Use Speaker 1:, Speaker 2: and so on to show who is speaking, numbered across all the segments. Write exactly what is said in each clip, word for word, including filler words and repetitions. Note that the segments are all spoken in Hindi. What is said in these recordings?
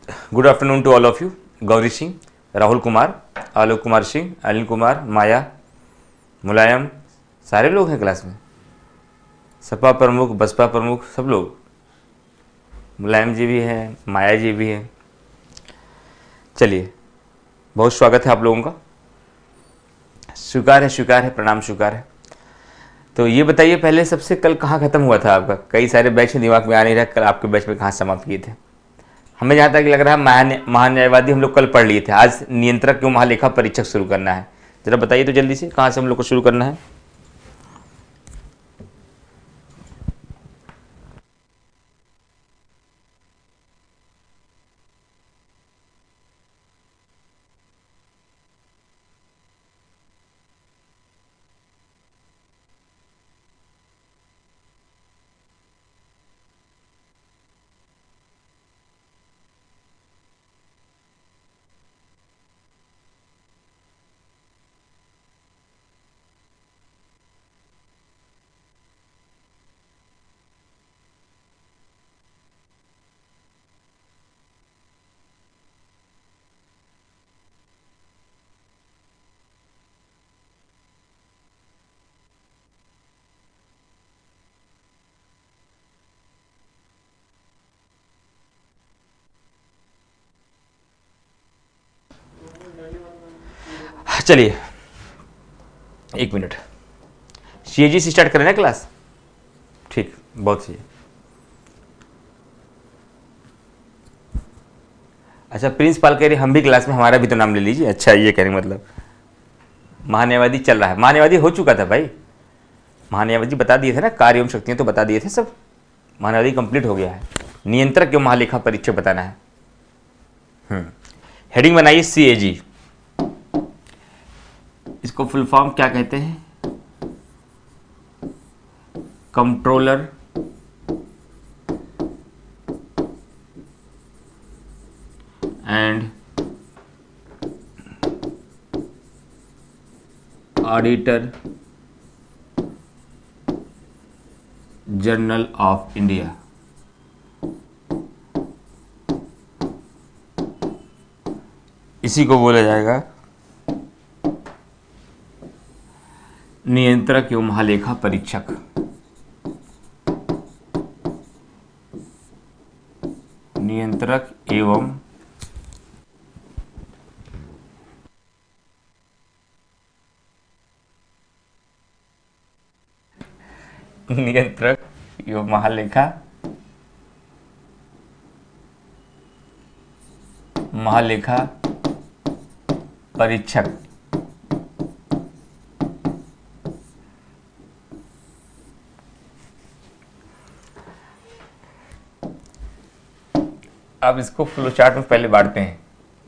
Speaker 1: Good afternoon to all of you. Gauri Singh, Rahul Kumar, Alok Kumar Singh, Anil Kumar, Maya, Mulayam, सारे लोग हैं क्लास में। सपा प्रमुख, बसपा प्रमुख, सब लोग। मुलायम जी भी हैं, माया जी भी हैं। चलिए, बहुत स्वागत है आप लोगों का। स्वीकार है, स्वीकार है, प्रणाम स्वीकार है। तो ये बताइए पहले सबसे, कल कहाँ ख़त्म हुआ था आपका? कई सारे बैच दिमाग में आ नहीं रहा, कल आपके बैच में कहाँ समाप्त किए थे? हमें जहाँ तक लग रहा है महान्या महान्यायवादी हम लोग कल पढ़ लिए थे। आज नियंत्रक एवं महालेखा परीक्षक शुरू करना है। जरा बताइए तो जल्दी से, कहाँ से हम लोग को शुरू करना है? चलिए एक मिनट, सीएजी से स्टार्ट करें ना क्लास? ठीक, बहुत सही। अच्छा, प्रिंसिपल कह रहे हम भी क्लास में, हमारा भी तो नाम ले लीजिए। अच्छा, ये कहने मतलब महान्यायवादी चल रहा है। महान्यायवादी हो चुका था भाई, महान्यायवादी बता दिए थे ना, कार्य एवं शक्तियां तो बता दिए थे सब। महान्यायवादी कंप्लीट हो गया है। नियंत्रक एवं महालेखा परीक्षक बताना है। हम्म हेडिंग बनाइए सीएजी। इसको फुल फॉर्म क्या कहते हैं? Controller and auditor general of India. इसी को बोला जाएगा नियंत्रक एवं महालेखा परीक्षक। नियंत्रक एवं नियंत्रक एवं महालेखा महालेखा परीक्षक। अब इसको फ्लो चार्ट में पहले बांटते हैं।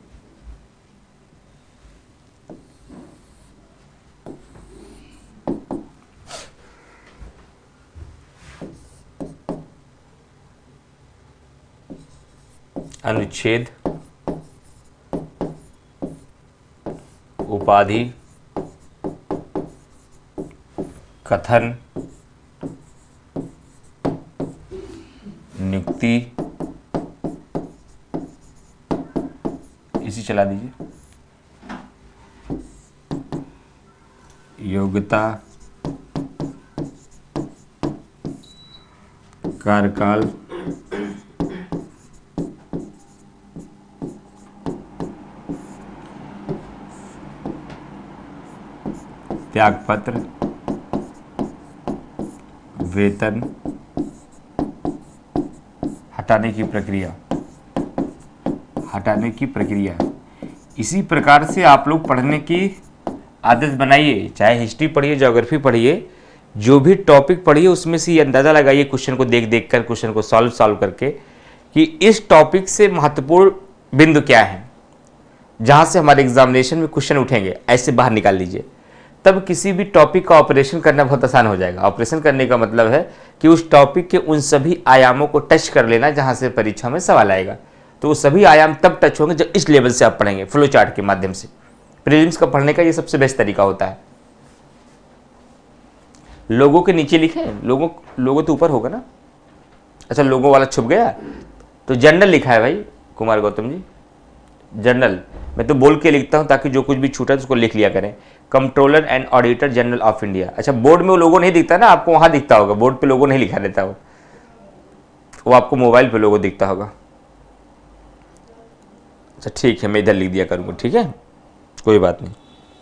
Speaker 1: अनुच्छेद, उपाधि, कथन, नियुक्ति, इसी चला दीजिए। योग्यता, कार्यकाल, त्यागपत्र, वेतन, हटाने की प्रक्रिया। हटाने की प्रक्रिया इसी प्रकार से आप लोग पढ़ने की आदत बनाइए। चाहे हिस्ट्री पढ़िए, ज्योग्राफी पढ़िए, जो भी टॉपिक पढ़िए उसमें से ये अंदाज़ा लगाइए, क्वेश्चन को देख देख कर, क्वेश्चन को सॉल्व सॉल्व करके, कि इस टॉपिक से महत्वपूर्ण बिंदु क्या है, जहाँ से हमारे एग्जामिनेशन में क्वेश्चन उठेंगे, ऐसे बाहर निकाल लीजिए। तब किसी भी टॉपिक का ऑपरेशन करना बहुत आसान हो जाएगा। ऑपरेशन करने का मतलब है कि उस टॉपिक के उन सभी आयामों को टच कर लेना जहाँ से परीक्षा में सवाल आएगा। तो वो सभी आयाम तब टच होंगे जब इस लेवल से आप पढ़ेंगे, फ्लो चार्ट के माध्यम से। प्रीलिम्स का पढ़ने का ये सबसे बेस्ट तरीका होता है। लोगों के नीचे लिखे, लोगों लोगों तो ऊपर होगा ना। अच्छा, लोगों वाला छुप गया तो जनरल लिखा है भाई, कुमार गौतम जी, जनरल, मैं तो बोल के लिखता हूँ ताकि जो कुछ भी छूटा है उसको लिख लिया करें। Controller and auditor general of India. अच्छा, बोर्ड में वो लोगो नहीं दिखता ना, आपको वहाँ दिखता होगा, बोर्ड पे लोगो नहीं लिखा रहता, वो वो आपको मोबाइल पे लोगो दिखता होगा। अच्छा ठीक है, मैं इधर लिख दिया करूँगा, ठीक है, कोई बात नहीं।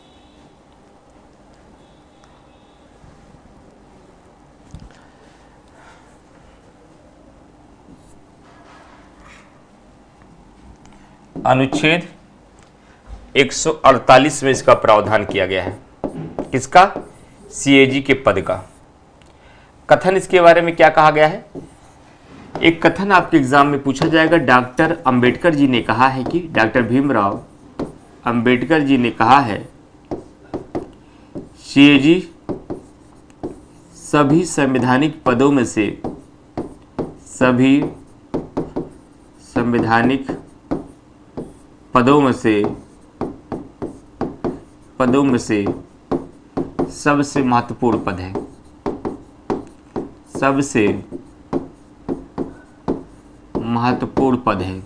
Speaker 1: अनुच्छेद एक सौ अड़तालीस में इसका प्रावधान किया गया है। किसका? सीएजी के पद का। कथन इसके बारे में क्या कहा गया है? एक कथन आपके एग्जाम में पूछा जाएगा। डॉक्टर अंबेडकर जी ने कहा है कि डॉक्टर भीमराव अंबेडकर जी ने कहा है सीएजी सभी संवैधानिक पदों में से सभी संवैधानिक पदों में से पदों में से सबसे महत्वपूर्ण पद है। सबसे महत्वपूर्ण पद है।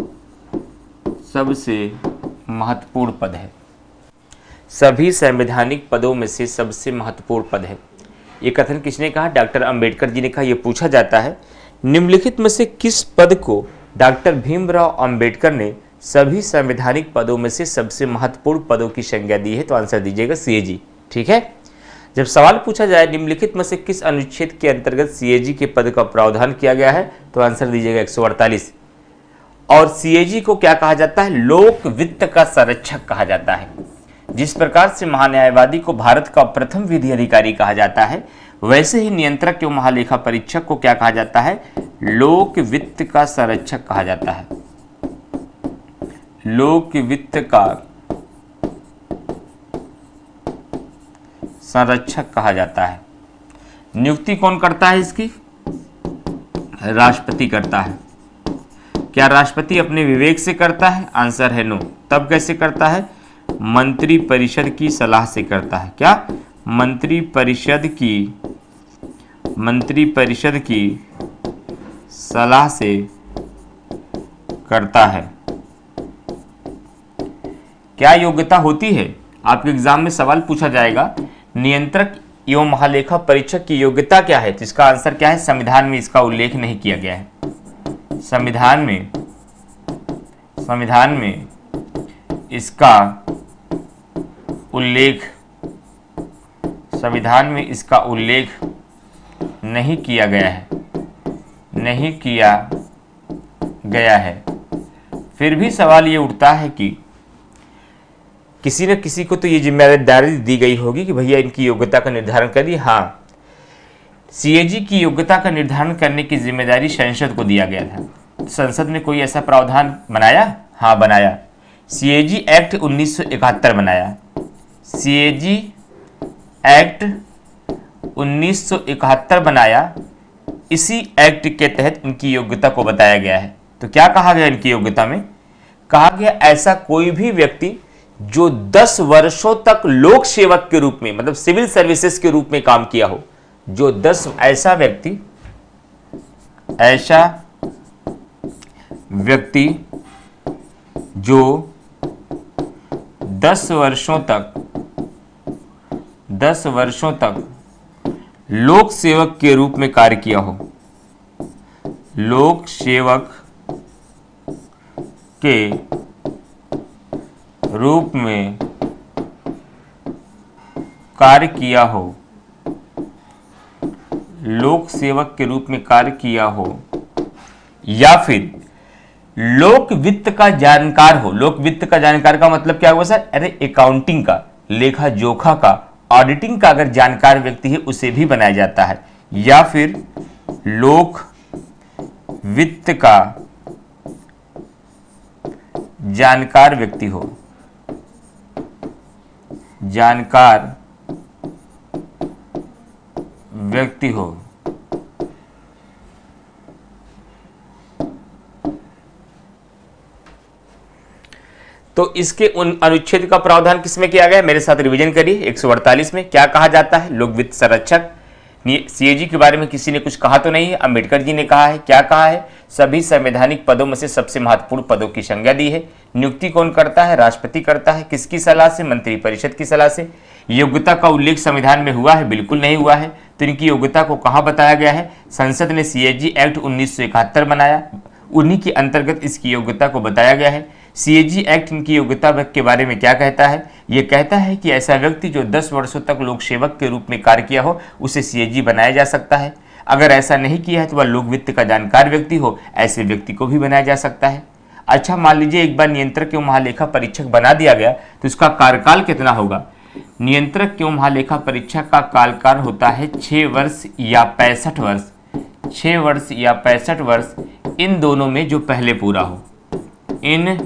Speaker 1: सबसे महत्वपूर्ण पद है। सभी संवैधानिक पदों में से सबसे महत्वपूर्ण पद है। ये कथन किसने कहा? डॉक्टर अंबेडकर जी ने कहा। यह पूछा जाता है निम्नलिखित में से किस पद को डॉक्टर भीमराव अंबेडकर ने सभी संवैधानिक पदों में से सबसे महत्वपूर्ण पदों की संज्ञा दी है? तो आंसर दीजिएगा सीएजी। ठीक है, जब सवाल पूछा जाए निम्नलिखित में से किस अनुच्छेद के अंतर्गत सीएजी के पद का प्रावधान किया गया है, तो आंसर दीजिएगा एक सौ अड़तालीस। और सीएजी को क्या कहा जाता है? लोक वित्त का संरक्षक कहा जाता है। जिस प्रकार से महान्यायवादी को भारत का प्रथम विधि अधिकारी कहा जाता है, वैसे ही नियंत्रक एवं महालेखा परीक्षक को क्या कहा जाता है? लोक वित्त का संरक्षक कहा जाता है। लोक वित्त का संरक्षक कहा जाता है। नियुक्ति कौन करता है इसकी? राष्ट्रपति करता है। क्या राष्ट्रपति अपने विवेक से करता है? आंसर है नो। तब कैसे करता है? मंत्री परिषद की सलाह से करता है। क्या? मंत्री परिषद की मंत्री परिषद की सलाह से करता है। क्या योग्यता होती है? आपके एग्जाम में सवाल पूछा जाएगा नियंत्रक एवं महालेखा परीक्षक की योग्यता क्या है, तो इसका आंसर क्या है? संविधान में इसका उल्लेख नहीं किया गया है। संविधान में संविधान में इसका उल्लेख संविधान में इसका उल्लेख नहीं किया गया है नहीं किया गया है। फिर भी सवाल ये उठता है कि किसी न किसी को तो ये जिम्मेदारी दी गई होगी कि भैया इनकी योग्यता का निर्धारण करिए। हाँ, सीएजी की योग्यता का निर्धारण करने की जिम्मेदारी संसद को दिया गया था। संसद ने कोई ऐसा प्रावधान बनाया? हाँ बनाया। सीएजी एक्ट उन्नीस सौ इकहत्तर बनाया। सीएजी एक्ट उन्नीस सौ इकहत्तर बनाया। इसी एक्ट के तहत इनकी योग्यता को बताया गया है। तो क्या कहा गया इनकी योग्यता में? कहा गया ऐसा कोई भी व्यक्ति जो दस वर्षों तक लोक सेवक के रूप में, मतलब सिविल सर्विसेज के रूप में काम किया हो, जो दस ऐसा व्यक्ति ऐसा व्यक्ति जो दस वर्षों तक दस वर्षों तक लोक सेवक के रूप में कार्य किया हो, लोक सेवक के रूप में कार्य किया हो लोक सेवक के रूप में कार्य किया हो या फिर लोक वित्त का जानकार हो। लोक वित्त का जानकार का मतलब क्या हुआ सर? अरे अकाउंटिंग का, लेखा जोखा का, ऑडिटिंग का अगर जानकार व्यक्ति है उसे भी बनाया जाता है। या फिर लोक वित्त का जानकार व्यक्ति हो जानकार व्यक्ति हो तो इसके उन अनुच्छेद का प्रावधान किसमें किया गया? मेरे साथ रिवीजन करिए। एक सौ अड़तालीस में क्या कहा जाता है? लोक वित्त संरक्षक। सीएजी के बारे में किसी ने कुछ कहा तो नहीं है, अंबेडकर जी ने कहा है। क्या कहा है? सभी संवैधानिक पदों में से सबसे महत्वपूर्ण पदों की संज्ञा दी है। नियुक्ति कौन करता है? राष्ट्रपति करता है। किसकी सलाह से? मंत्रिपरिषद की सलाह से। योग्यता का उल्लेख संविधान में हुआ है? बिल्कुल नहीं हुआ है। तो इनकी योग्यता को कहाँ बताया गया है? संसद ने सीएजी एक्ट उन्नीस सौ इकहत्तर बनाया, उन्हीं के अंतर्गत इसकी योग्यता को बताया गया है। सीएजी एक्ट इनकी योग्यता के बारे में क्या कहता है? ये कहता है कि ऐसा व्यक्ति जो दस वर्षों तक लोक सेवक के रूप में कार्य किया हो उसे सीएजी बनाया जा सकता है। अगर ऐसा नहीं किया है तो वह लोक वित्त का जानकार व्यक्ति हो, ऐसे व्यक्ति को भी बनाया जा सकता है। अच्छा, मान लीजिए एक बार नियंत्रक एवं महालेखा परीक्षक बना दिया गया तो इसका कार्यकाल कितना होगा? नियंत्रक एवं महालेखा परीक्षक का कार्यकाल होता है छः वर्ष या पैंसठ वर्ष। छः वर्ष या पैंसठ वर्ष, इन दोनों में जो पहले पूरा हो, इन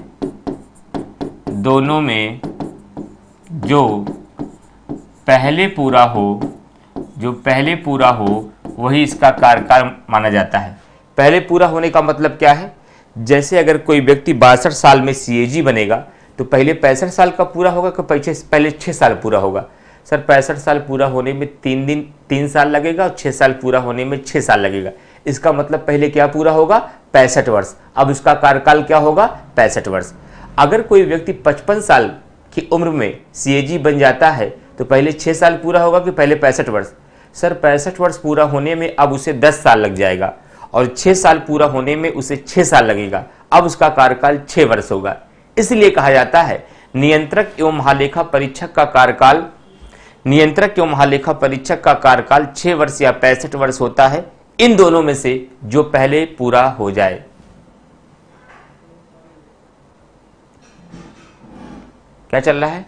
Speaker 1: दोनों में जो पहले पूरा हो, जो पहले पूरा हो वही इसका कार्यकाल माना जाता है। पहले पूरा होने का मतलब क्या है? जैसे अगर कोई व्यक्ति बासठ साल में सीएजी बनेगा तो पहले पैंसठ साल का पूरा होगा कि पीछे पहले छः साल पूरा होगा? सर, पैंसठ साल पूरा होने में तीन दिन तीन साल लगेगा और छः साल पूरा होने में छः साल लगेगा। इसका मतलब पहले क्या पूरा होगा? पैंसठ वर्ष। अब इसका कार्यकाल क्या होगा? पैंसठ वर्ष। अगर कोई व्यक्ति पचपन साल की उम्र में सीएजी बन जाता है तो पहले छः साल पूरा होगा कि पहले पैंसठ वर्ष? सर, पैंसठ वर्ष पूरा होने में अब उसे दस साल लग जाएगा और छः साल पूरा होने में उसे छः साल लगेगा। अब उसका कार्यकाल छः वर्ष होगा। इसलिए कहा जाता है नियंत्रक एवं महालेखा परीक्षक का कार्यकाल नियंत्रक एवं महालेखा परीक्षक का कार्यकाल छः वर्ष या पैंसठ वर्ष होता है, इन दोनों में से जो पहले पूरा हो जाए। क्या चल रहा है?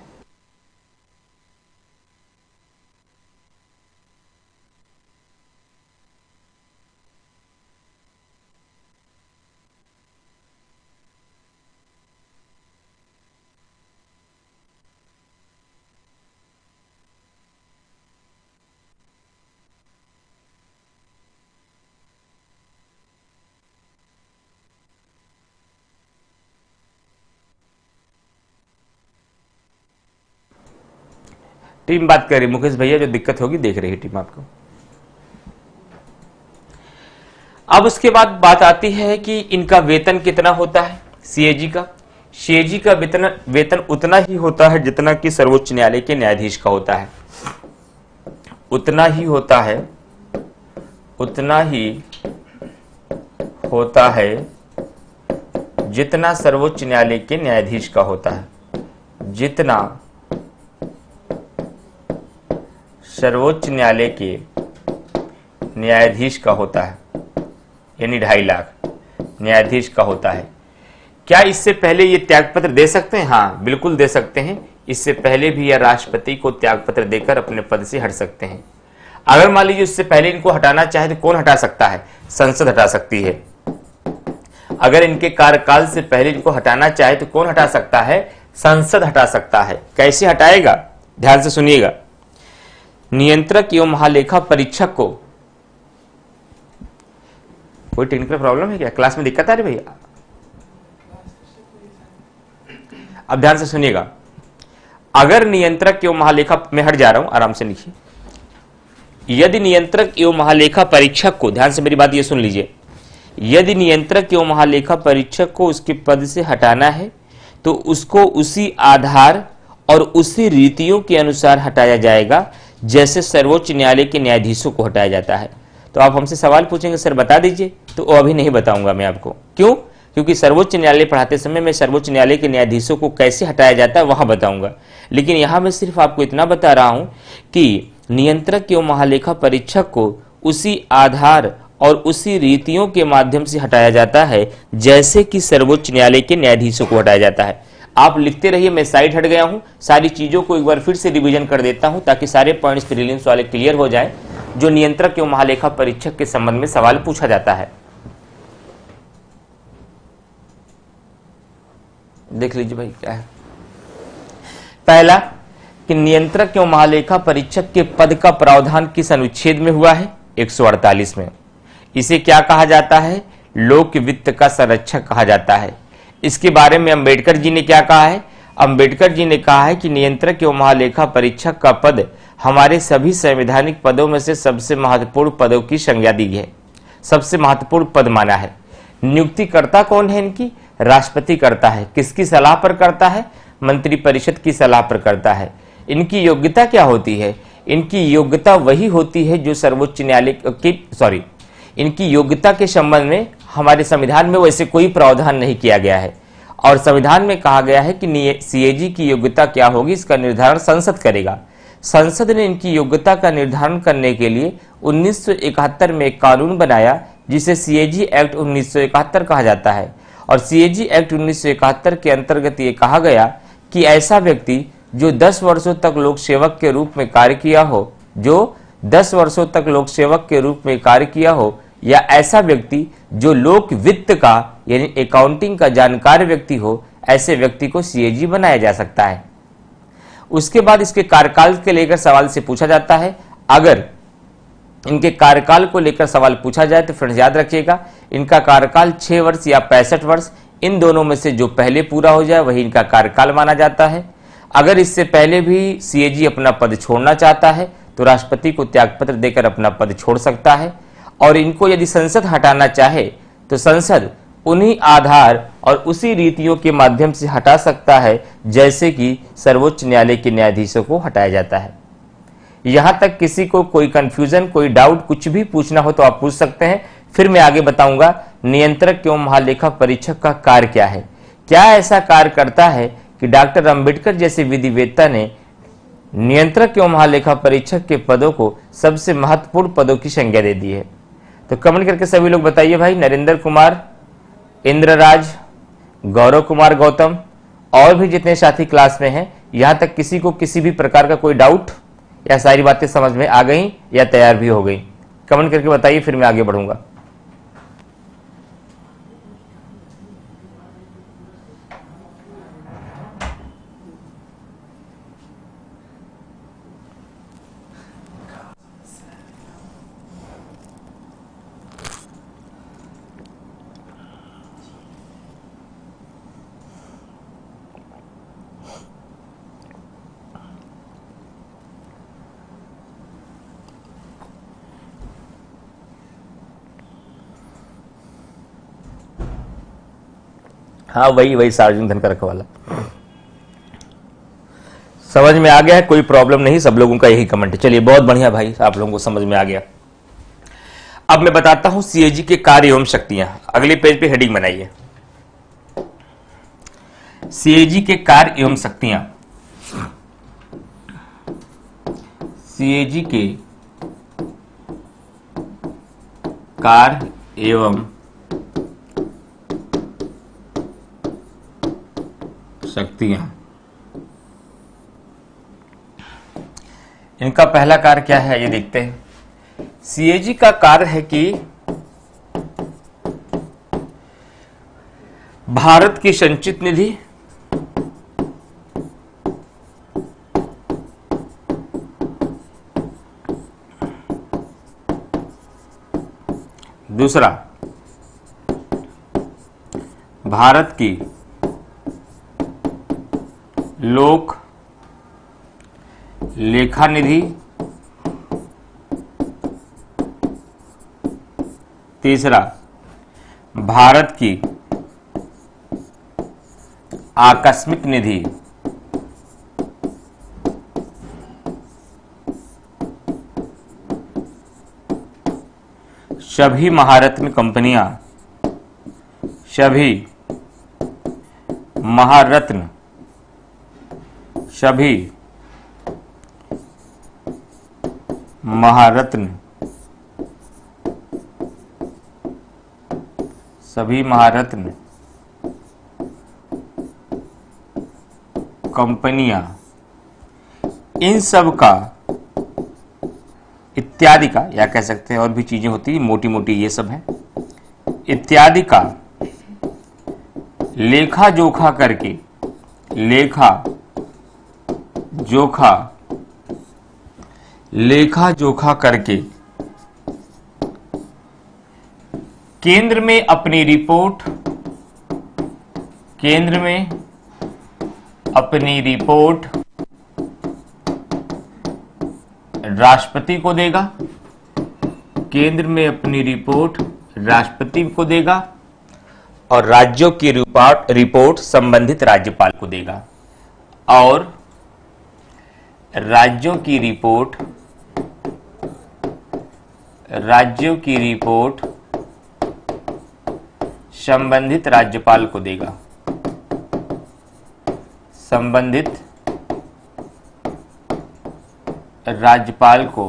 Speaker 1: टीम बात कर रही, मुकेश भैया, जो दिक्कत होगी देख रही है टीम आपको। अब उसके बाद बात आती है कि इनका वेतन कितना होता है सीएजी का। सीएजी का वेतन वेतन उतना ही होता है जितना कि सर्वोच्च न्यायालय के न्यायाधीश का होता है। उतना ही होता है उतना ही होता है जितना सर्वोच्च न्यायालय के न्यायाधीश का होता है। जितना सर्वोच्च न्यायालय के न्यायाधीश का होता है, यानी ढाई लाख न्यायाधीश का होता है। क्या इससे पहले ये त्यागपत्र दे सकते हैं? हाँ, बिल्कुल दे सकते हैं। इससे पहले भी यह राष्ट्रपति को त्यागपत्र देकर अपने पद से हट सकते हैं। अगर मान लीजिए इससे पहले इनको हटाना चाहे तो कौन हटा सकता है? संसद हटा सकती है। अगर इनके कार्यकाल से पहले इनको हटाना चाहे तो कौन हटा सकता है? संसद हटा सकता है। कैसे हटाएगा? ध्यान से सुनिएगा। नियंत्रक एवं महालेखा परीक्षक को, कोई टेक्निकल प्रॉब्लम है क्या? क्लास में दिक्कत आ रही भैया? अब ध्यान से सुनिएगा। अगर नियंत्रक एवं महालेखा, मैं हट जा रहा हूं, आराम से लिखिए। यदि नियंत्रक एवं महालेखा परीक्षक को, ध्यान से मेरी बात ये सुन लीजिए, यदि नियंत्रक एवं महालेखा परीक्षक को उसके पद से हटाना है तो उसको उसी आधार और उसी रीतियों के अनुसार हटाया जाएगा जैसे सर्वोच्च न्यायालय के न्यायाधीशों को हटाया जाता है। तो आप हमसे सवाल पूछेंगे, सर बता दीजिए, तो अभी नहीं बताऊंगा मैं आपको। क्यों? क्योंकि सर्वोच्च न्यायालय पढ़ाते समय मैं सर्वोच्च न्यायालय के न्यायाधीशों को कैसे हटाया जाता है वहां बताऊंगा। लेकिन यहां मैं सिर्फ आपको इतना बता रहा हूं कि नियंत्रक एवं महालेखा परीक्षक को उसी आधार और उसी रीतियों के माध्यम से हटाया जाता है जैसे कि सर्वोच्च न्यायालय के न्यायाधीशों को हटाया जाता है। आप लिखते रहिए, मैं साइड हट गया हूं, सारी चीजों को एक बार फिर से रिवीजन कर देता हूं ताकि सारे पॉइंट्स प्रीलिम्स वाले क्लियर हो जाए जो नियंत्रक एवं महालेखा परीक्षक के संबंध में सवाल पूछा जाता है। देख लीजिए भाई क्या है। पहला कि नियंत्रक एवं महालेखा परीक्षक के पद का प्रावधान किस अनुच्छेद में हुआ है? एक सौ अड़तालीस में। इसे क्या कहा जाता है? लोक वित्त का संरक्षक कहा जाता है। इसके बारे में अंबेडकर जी ने क्या कहा है? अंबेडकर जी ने कहा है कि नियंत्रक एवं महालेखा परीक्षक का पद हमारे सभी संवैधानिक पदों में से सबसे महत्वपूर्ण पदों की संज्ञा दी है, सबसे महत्वपूर्ण पद माना है। नियुक्तिकर्ता कौन है इनकी? राष्ट्रपति करता है। किसकी सलाह पर करता है? मंत्रिपरिषद की सलाह पर करता है। इनकी योग्यता क्या होती है? इनकी योग्यता वही होती है जो सर्वोच्च न्यायालय की सॉरी इनकी योग्यता के संबंध में हमारे संविधान में वैसे कोई प्रावधान नहीं किया गया है, और संविधान में कहा गया है कि सीएजी की योग्यता क्या होगी इसका निर्धारण संसद करेगा। संसद ने इनकी योग्यता का निर्धारण करने के लिए उन्नीस सौ इकहत्तर में एक कानून बनाया जिसे सीएजी एक्ट उन्नीस सौ इकहत्तर कहा जाता है। और सीएजी एक्ट उन्नीस सौ इकहत्तर के अंतर्गत ये कहा गया कि ऐसा व्यक्ति जो दस वर्षों तक लोक सेवक के रूप में कार्य किया हो जो दस वर्षों तक लोक सेवक के रूप में कार्य किया हो या ऐसा व्यक्ति जो लोक वित्त का यानी अकाउंटिंग का जानकार व्यक्ति हो, ऐसे व्यक्ति को सीएजी बनाया जा सकता है। उसके बाद इसके कार्यकाल के लेकर सवाल से पूछा जाता है। अगर इनके कार्यकाल को लेकर सवाल पूछा जाए तो फ्रेंड्स याद रखिएगा, इनका कार्यकाल छह वर्ष या पैंसठ वर्ष, इन दोनों में से जो पहले पूरा हो जाए वही इनका कार्यकाल माना जाता है। अगर इससे पहले भी सीएजी अपना पद छोड़ना चाहता है तो राष्ट्रपति को त्यागपत्र देकर अपना पद छोड़ सकता है, और इनको यदि संसद हटाना चाहे तो संसद उन्हीं आधार और उसी रीतियों के माध्यम से हटा सकता है जैसे कि सर्वोच्च न्यायालय के न्यायाधीशों को हटाया जाता है। यहां तक किसी को कोई कंफ्यूजन, कोई डाउट, कुछ भी पूछना हो तो आप पूछ सकते हैं। फिर मैं आगे बताऊंगा नियंत्रक एवं महालेखा परीक्षक का कार्य क्या है। क्या ऐसा कार्य करता है कि डॉक्टर अंबेडकर जैसे विधिवेत्ता ने नियंत्रक एवं महालेखा परीक्षक के पदों को सबसे महत्वपूर्ण पदों की संज्ञा दे दी है? तो कमेंट करके सभी लोग बताइए भाई। नरेंद्र कुमार, इंद्रराज, गौरव कुमार गौतम और भी जितने साथी क्लास में हैं, यहां तक किसी को किसी भी प्रकार का कोई डाउट या सारी बातें समझ में आ गई या तैयार भी हो गई? कमेंट करके बताइए, फिर मैं आगे बढ़ूंगा। हाँ वही वही सार्वजनिक धन का रखवाला समझ में आ गया है, कोई प्रॉब्लम नहीं, सब लोगों का यही कमेंट है। चलिए बहुत बढ़िया भाई, आप लोगों को समझ में आ गया। अब मैं बताता हूं सीएजी के कार्य एवं शक्तियां। अगले पेज पे हेडिंग बनाइए, सीएजी के कार्य एवं शक्तियां। सीएजी के कार्य एवं शक्तियां। इनका पहला कार्य क्या है ये देखते हैं। सीएजी का कार्य है कि भारत की संचित निधि, दूसरा भारत की लोक लेखा निधि, तीसरा भारत की आकस्मिक निधि, सभी महारत्न कंपनियां, सभी महारत्न सभी महारत्न सभी महारत्न कंपनियां, इन सब का इत्यादि का, या कह सकते हैं और भी चीजें होती है मोटी मोटी ये सब है, इत्यादि का लेखा जोखा करके, लेखा जोखा लेखा जोखा करके केंद्र में अपनी रिपोर्ट केंद्र में अपनी रिपोर्ट राष्ट्रपति को देगा, केंद्र में अपनी रिपोर्ट राष्ट्रपति को देगा और राज्यों की रिपोर्ट रिपोर्ट संबंधित राज्यपाल को देगा और राज्यों की रिपोर्ट राज्यों की रिपोर्ट संबंधित राज्यपाल को देगा संबंधित राज्यपाल को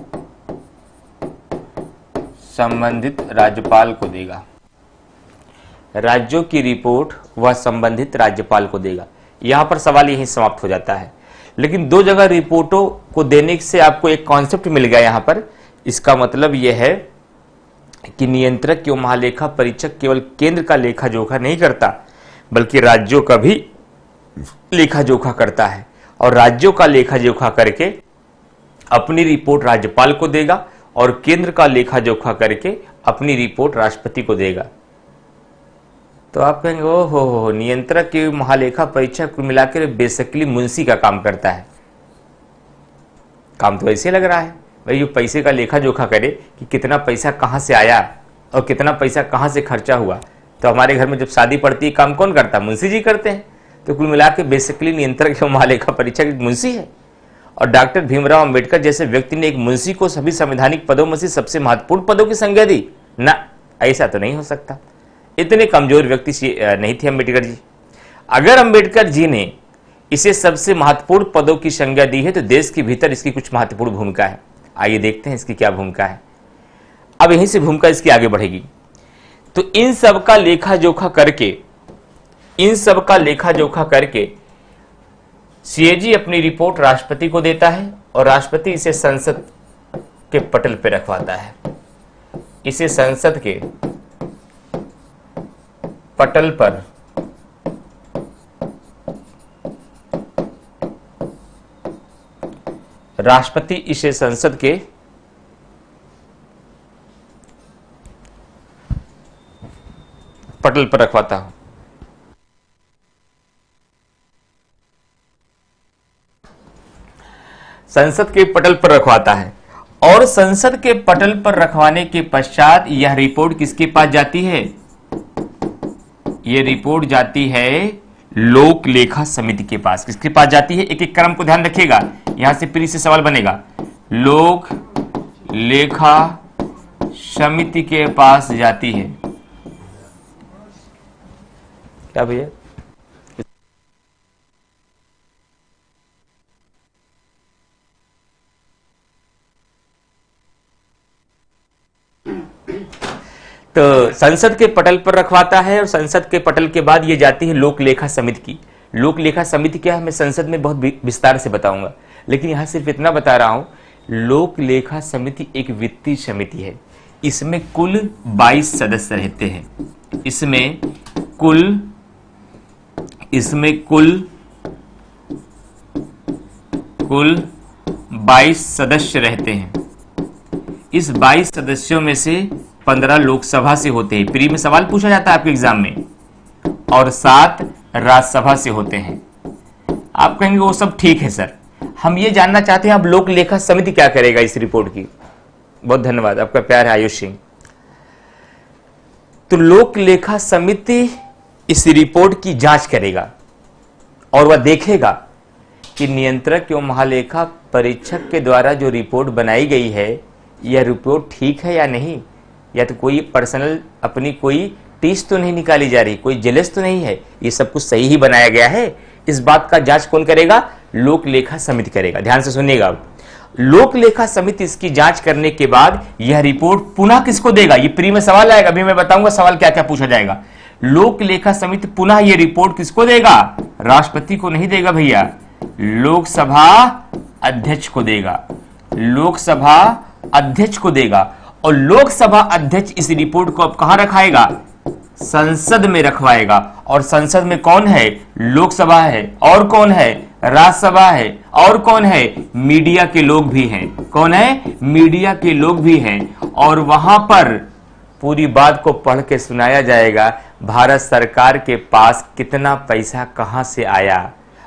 Speaker 1: संबंधित राज्यपाल को देगा राज्यों की रिपोर्ट वह संबंधित राज्यपाल को देगा। यहां पर सवाल यहीं समाप्त हो जाता है, लेकिन दो जगह रिपोर्टों को देने से आपको एक कॉन्सेप्ट मिल गया यहां पर। इसका मतलब यह है कि नियंत्रक एवं महालेखा परीक्षक केवल केंद्र का लेखा जोखा नहीं करता, बल्कि राज्यों का भी लेखा जोखा करता है और राज्यों का लेखा जोखा करके अपनी रिपोर्ट राज्यपाल को देगा और केंद्र का लेखा जोखा करके अपनी रिपोर्ट राष्ट्रपति को देगा। तो आप कहेंगे ओ हो हो नियंत्रक के महालेखा परीक्षक कुल मिलाकर बेसिकली मुंशी का काम करता है। काम तो ऐसे लग रहा है भाई, ये पैसे का लेखा जोखा करे कि कितना पैसा कहां से आया और कितना पैसा कहां से खर्चा हुआ। तो हमारे घर में जब शादी पड़ती है काम कौन करता है? मुंशी जी करते हैं। तो कुल मिला के बेसिकली नियंत्रक एवं महालेखा परीक्षक एक मुंशी है और डॉक्टर भीमराव अंबेडकर जैसे व्यक्ति ने एक मुंशी को सभी संवैधानिक पदों में से सबसे महत्वपूर्ण पदों की संज्ञा दी ना, ऐसा तो नहीं हो सकता। इतने कमजोर व्यक्ति नहीं थे अंबेडकर जी। अगर अंबेडकर जी ने इसे सबसे महत्वपूर्ण पदों की संज्ञा दी है तो देश के भीतर इसकी कुछ महत्वपूर्ण भूमिका है। आइए देखते हैं इसकी क्या भूमिका है। अब यहीं से भूमिका इसकी आगे बढ़ेगी। तो इन सब का लेखा जोखा करके इन सब का लेखा जोखा करके सीएजी अपनी रिपोर्ट राष्ट्रपति को देता है और राष्ट्रपति इसे संसद के पटल पर रखवाता है। इसे संसद के पटल पर राष्ट्रपति इसे संसद के पटल पर रखवाता हूं। संसद के पटल पर रखवाता है और संसद के पटल पर रखवाने के पश्चात यह रिपोर्ट किसके पास जाती है? यह रिपोर्ट जाती है लोक लेखा समिति के पास। किसके पास जाती है? एक एक क्रम को ध्यान रखिएगा, यहां से फिर से सवाल बनेगा। लोक लेखा समिति के पास जाती है। क्या भैया? तो संसद के पटल पर रखवाता है और संसद के पटल के बाद ये जाती है लोक लेखा समिति की। लोक लेखा समिति क्या है मैं संसद में बहुत विस्तार से बताऊंगा, लेकिन यहां सिर्फ इतना बता रहा हूं। लोक लेखा समिति एक वित्तीय समिति है। इसमें कुल बाईस सदस्य रहते हैं। इसमें कुल इसमें कुल कुल बाईस सदस्य रहते हैं। इस बाईस सदस्यों में से पंद्रह लोकसभा से होते हैं, प्री में सवाल पूछा जाता है आपके एग्जाम में, और सात राज्यसभा से होते हैं। आप कहेंगे वो सब ठीक है सर, हम ये जानना चाहते हैं अब लोक लेखा समिति क्या करेगा इस रिपोर्ट की। बहुत धन्यवाद, आपका प्यार है आयुष सिंह। तो लोक लेखा समिति इस रिपोर्ट की जांच करेगा और वह देखेगा कि नियंत्रक एवं महालेखा परीक्षक के द्वारा जो रिपोर्ट बनाई गई है यह रिपोर्ट ठीक है या नहीं, या तो कोई पर्सनल अपनी कोई टीस तो नहीं निकाली जा रही, कोई जेलस तो नहीं है, ये सब कुछ सही ही बनाया गया है। इस बात का जांच कौन करेगा? लोक लेखा समिति करेगा। ध्यान से सुनिएगा। लोक लेखा समिति इसकी जांच करने के बाद यह रिपोर्ट पुनः किसको देगा? ये प्री में सवाल आएगा, अभी मैं बताऊंगा सवाल क्या क्या पूछा जाएगा। लोक लेखा समिति पुनः यह रिपोर्ट किसको देगा? राष्ट्रपति को नहीं देगा भैया, लोकसभा अध्यक्ष को देगा। लोकसभा अध्यक्ष को देगा और लोकसभा अध्यक्ष इस रिपोर्ट को अब कहां रखाएगा? संसद में रखवाएगा। और संसद में कौन है? लोकसभा है, और कौन है? राज्यसभा है, और कौन है? मीडिया के लोग भी हैं। कौन है? मीडिया के लोग भी हैं। और वहां पर पूरी बात को पढ़ के सुनाया जाएगा, भारत सरकार के पास कितना पैसा कहां से आया,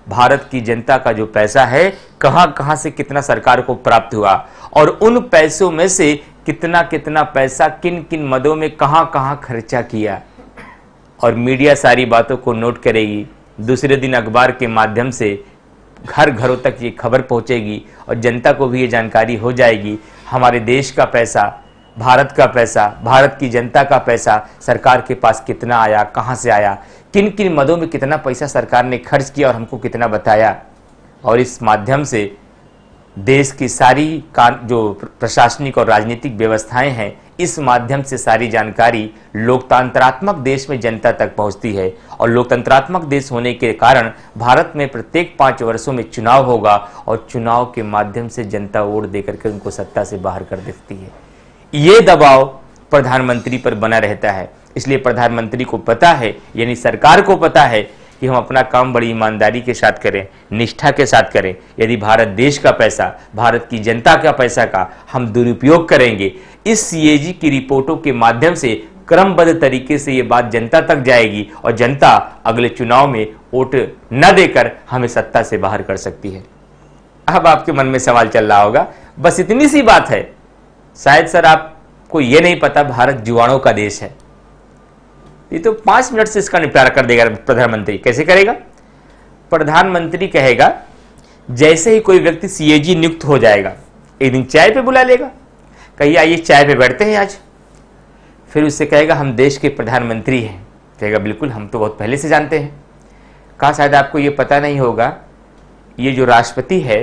Speaker 1: भारत की जनता का जो पैसा है कहां कहां से कितना सरकार को प्राप्त हुआ और उन पैसों में से कितना कितना पैसा किन किन मदों में कहां कहां खर्चा किया। और मीडिया सारी बातों को नोट करेगी, दूसरे दिन अखबार के माध्यम से घर घरों तक ये खबर पहुंचेगी और जनता को भी ये जानकारी हो जाएगी हमारे देश का पैसा, भारत का पैसा, भारत की जनता का पैसा सरकार के पास कितना आया, कहां से आया, किन किन मदों में कितना पैसा सरकार ने खर्च किया और हमको कितना बताया। और इस माध्यम से देश की सारी जो प्रशासनिक और राजनीतिक व्यवस्थाएं हैं, इस माध्यम से सारी जानकारी लोकतंत्रात्मक देश में जनता तक पहुंचती है। और लोकतंत्रात्मक देश होने के कारण भारत में प्रत्येक पांच वर्षों में चुनाव होगा और चुनाव के माध्यम से जनता वोट देकर के उनको सत्ता से बाहर कर देती है। ये दबाव प्रधानमंत्री पर बना रहता है, इसलिए प्रधानमंत्री को पता है, यानी सरकार को पता है कि हम अपना काम बड़ी ईमानदारी के साथ करें, निष्ठा के साथ करें। यदि भारत देश का पैसा, भारत की जनता का पैसा का हम दुरुपयोग करेंगे, इस सीएजी की रिपोर्टों के माध्यम से क्रमबद्ध तरीके से ये बात जनता तक जाएगी और जनता अगले चुनाव में वोट न देकर हमें सत्ता से बाहर कर सकती है। अब आपके मन में सवाल चल रहा होगा, बस इतनी सी बात है, शायद सर आपको ये नहीं पता भारत जुआड़ों का देश है। ये तो पांच मिनट से इसका निपटारा कर देगा प्रधानमंत्री। कैसे करेगा? प्रधानमंत्री कहेगा जैसे ही कोई व्यक्ति सीएजी नियुक्त हो जाएगा, एक दिन चाय पे बुला लेगा, कहिए आइए चाय पे बैठते हैं आज। फिर उससे कहेगा हम देश के प्रधानमंत्री हैं। कहेगा बिल्कुल, हम तो बहुत पहले से जानते हैं। कहा शायद आपको ये पता नहीं होगा, ये जो राष्ट्रपति है,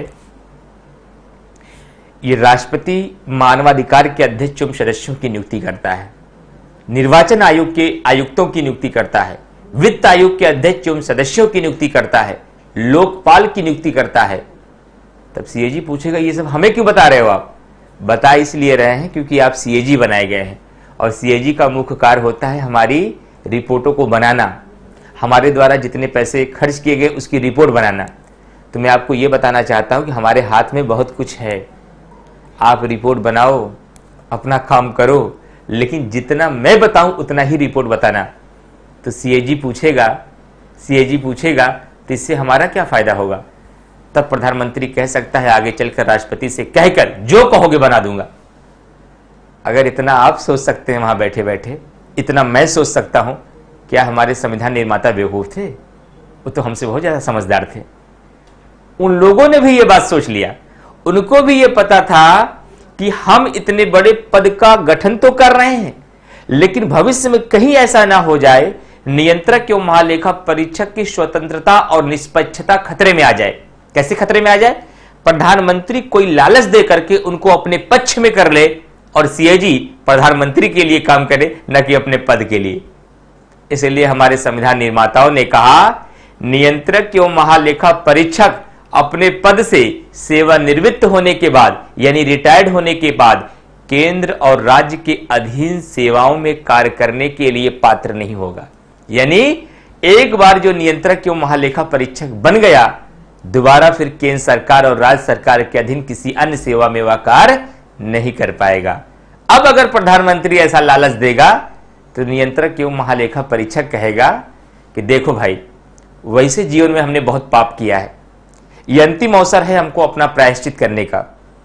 Speaker 1: ये राष्ट्रपति मानवाधिकार के अध्यक्ष एवं सदस्यों की नियुक्ति करता है, निर्वाचन आयोग के आयुक्तों की नियुक्ति करता है, वित्त आयोग के अध्यक्ष एवं सदस्यों की नियुक्ति करता है, लोकपाल की नियुक्ति करता है। तब सीएजी पूछेगा ये सब हमें क्यों बता रहे हो आप? बता इसलिए रहे हैं क्योंकि आप सीएजी बनाए गए हैं और सीएजी का मुख्य कार्य होता है हमारी रिपोर्टों को बनाना, हमारे द्वारा जितने पैसे खर्च किए गए उसकी रिपोर्ट बनाना। तो मैं आपको ये बताना चाहता हूं कि हमारे हाथ में बहुत कुछ है, आप रिपोर्ट बनाओ, अपना काम करो, लेकिन जितना मैं बताऊं उतना ही रिपोर्ट बताना। तो सीएजी पूछेगा सीएजी पूछेगा तो इससे हमारा क्या फायदा होगा? तब प्रधानमंत्री कह सकता है आगे चलकर राष्ट्रपति से कहकर जो कहोगे बना दूंगा। अगर इतना आप सोच सकते हैं वहां बैठे बैठे, इतना मैं सोच सकता हूं, क्या हमारे संविधान निर्माता बेवकूफ थे? वो तो हमसे बहुत ज्यादा समझदार थे। उन लोगों ने भी ये बात सोच लिया, उनको भी ये पता था कि हम इतने बड़े पद का गठन तो कर रहे हैं, लेकिन भविष्य में कहीं ऐसा ना हो जाए नियंत्रक एवं महालेखा परीक्षक की स्वतंत्रता और निष्पक्षता खतरे में आ जाए। कैसे खतरे में आ जाए? प्रधानमंत्री कोई लालच दे करके उनको अपने पक्ष में कर ले और सीएजी प्रधानमंत्री के लिए काम करे, न कि अपने पद के लिए। इसलिए हमारे संविधान निर्माताओं ने कहा नियंत्रक एवं महालेखा परीक्षक अपने पद से सेवानिवृत्त होने के बाद, यानी रिटायर्ड होने के बाद, केंद्र और राज्य के अधीन सेवाओं में कार्य करने के लिए पात्र नहीं होगा। यानी एक बार जो नियंत्रक एवं महालेखा परीक्षक बन गया, दोबारा फिर केंद्र सरकार और राज्य सरकार के अधीन किसी अन्य सेवा में वह कार्य नहीं कर पाएगा। अब अगर प्रधानमंत्री ऐसा लालच देगा तो नियंत्रक एवं महालेखा परीक्षक कहेगा कि देखो भाई, वैसे जीवन में हमने बहुत पाप किया है, ये अंतिम अवसर है हमको अपना प्रायश्चित करने का,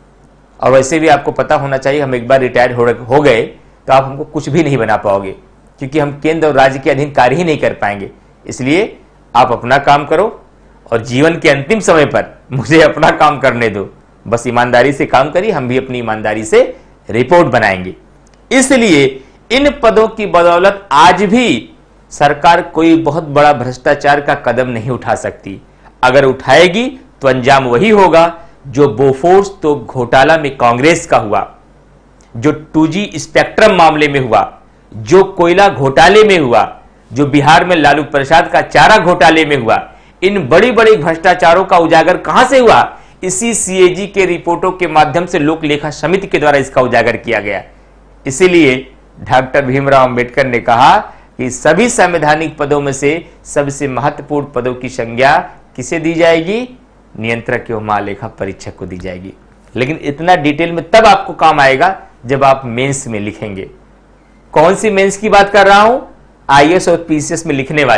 Speaker 1: और वैसे भी आपको पता होना चाहिए हम एक बार रिटायर हो, हो गए तो आप हमको कुछ भी नहीं बना पाओगे, क्योंकि हम केंद्र और राज्य के अधीन कार्य ही नहीं कर पाएंगे। इसलिए आप अपना काम करो और जीवन के अंतिम समय पर मुझे अपना काम करने दो, बस ईमानदारी से काम करिए, हम भी अपनी ईमानदारी से रिपोर्ट बनाएंगे। इसलिए इन पदों की बदौलत आज भी सरकार कोई बहुत बड़ा भ्रष्टाचार का कदम नहीं उठा सकती। अगर उठाएगी तो अंजाम वही होगा जो बोफोर्स तो घोटाला में कांग्रेस का हुआ, जो टू जी स्पेक्ट्रम मामले में हुआ, जो कोयला घोटाले में हुआ, जो बिहार में लालू प्रसाद का चारा घोटाले में हुआ। इन बड़ी बड़ी भ्रष्टाचारों का उजागर कहां से हुआ? इसी सीएजी के रिपोर्टों के माध्यम से लोक लेखा समिति के द्वारा इसका उजागर किया गया। इसीलिए डॉक्टर भीमराव अंबेडकर ने कहा कि सभी संवैधानिक पदों में से सबसे महत्वपूर्ण पदों की संज्ञा किसे दी जाएगी? नियंत्रक एवं महालेखा परीक्षक को दी जाएगी। लेकिन इतना डिटेल में तब आपको काम आएगा जब आप मेंस में लिखेंगे। कौन सी मेंस की बात कर रहा हूं? आईएएस और पीसीएस में लिखने वाली।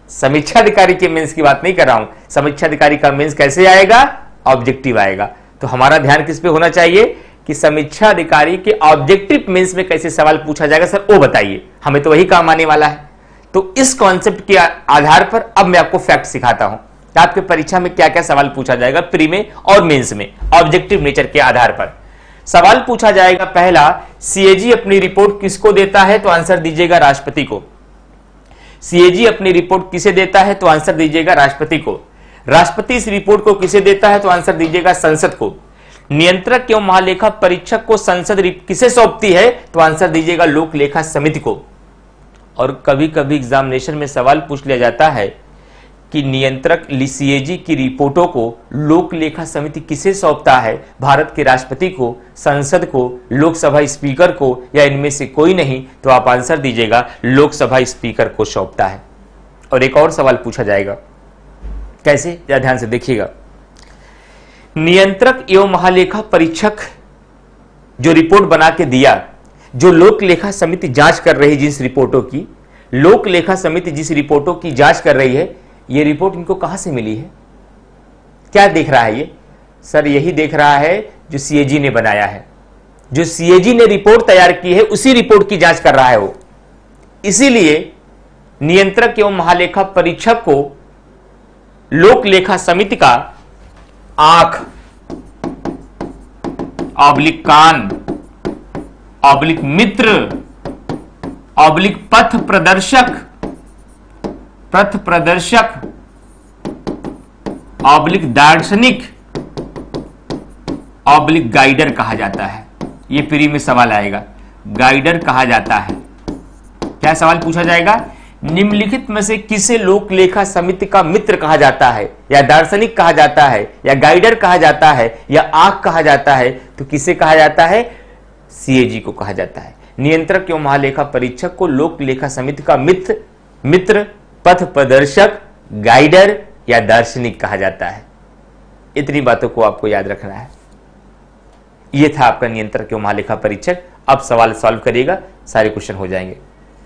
Speaker 1: समीक्षा अधिकारी के मेंस की बात नहीं कर रहा हूं। समीक्षा अधिकारी का मेंस कैसे आएगा? ऑब्जेक्टिव आएगा। तो हमारा ध्यान किस पे होना चाहिए कि समीक्षा अधिकारी के ऑब्जेक्टिव मेंस में कैसे सवाल पूछा जाएगा सर, वो बताइए, हमें तो वही काम आने वाला है। तो इस कॉन्सेप्ट के आधार पर अब मैं आपको फैक्ट सिखाता हूं कि आपके परीक्षा में क्या क्या सवाल पूछा जाएगा प्री में और मेंस में, ऑब्जेक्टिव नेचर के आधार पर। सवाल पूछा जाएगा पहला, सीएजी अपनी रिपोर्ट किसको देता है? तो आंसर दीजिएगा राष्ट्रपति को। सीएजी अपनी रिपोर्ट किसे देता है? तो आंसर दीजिएगा राष्ट्रपति को। राष्ट्रपति इस रिपोर्ट को किसे देता है? तो आंसर दीजिएगा संसद को। नियंत्रक एवं महालेखा परीक्षक को संसद किसे सौंपती है? तो आंसर दीजिएगा लोक लेखा समिति को। और कभी कभी एग्जामिनेशन में सवाल पूछ लिया जाता है कि नियंत्रक सीएजी की रिपोर्टों को लोक लेखा समिति किसे सौंपता है? भारत के राष्ट्रपति को, संसद को, लोकसभा स्पीकर को, या इनमें से कोई नहीं? तो आप आंसर दीजिएगा लोकसभा स्पीकर को सौंपता है। और एक और सवाल पूछा जाएगा, कैसे? या ध्यान से देखिएगा। नियंत्रक एवं महालेखा परीक्षक जो रिपोर्ट बना के दिया, जो लोक लेखा समिति जांच कर रही है जिस रिपोर्टों की, लोक लेखा समिति जिस रिपोर्टों की जांच कर रही है, ये रिपोर्ट इनको कहां से मिली है? क्या देख रहा है ये? सर यही देख रहा है जो सीएजी ने बनाया है। जो सीएजी ने रिपोर्ट तैयार की है उसी रिपोर्ट की जांच कर रहा है वो। इसीलिए नियंत्रक एवं महालेखा परीक्षक को लोक लेखा समिति का आंख, ऑब्लिक कान, ऑब्लिक मित्र, ऑब्लिक पथ प्रदर्शक, पथ प्रदर्शक, ऑब्लिक दार्शनिक, ऑब्लिक गाइडर कहा जाता है। यह प्री में सवाल आएगा, गाइडर कहा जाता है। क्या सवाल पूछा जाएगा? निम्नलिखित में से किसे लोक लेखा समिति का मित्र कहा जाता है, या दार्शनिक कहा जाता है, या गाइडर कहा जाता है, या आंख कहा जाता है? तो किसे कहा जाता है? सीएजी को कहा जाता है। नियंत्रक एवं महालेखा परीक्षक को लोक लेखा समिति का मित्र मित्र पथ प्रदर्शक, गाइडर या दार्शनिक कहा जाता है। इतनी बातों को आपको याद रखना है। यह था आपका नियंत्रक एवं महालेखा परीक्षक। अब सवाल सॉल्व करिएगा, सारे क्वेश्चन हो जाएंगे।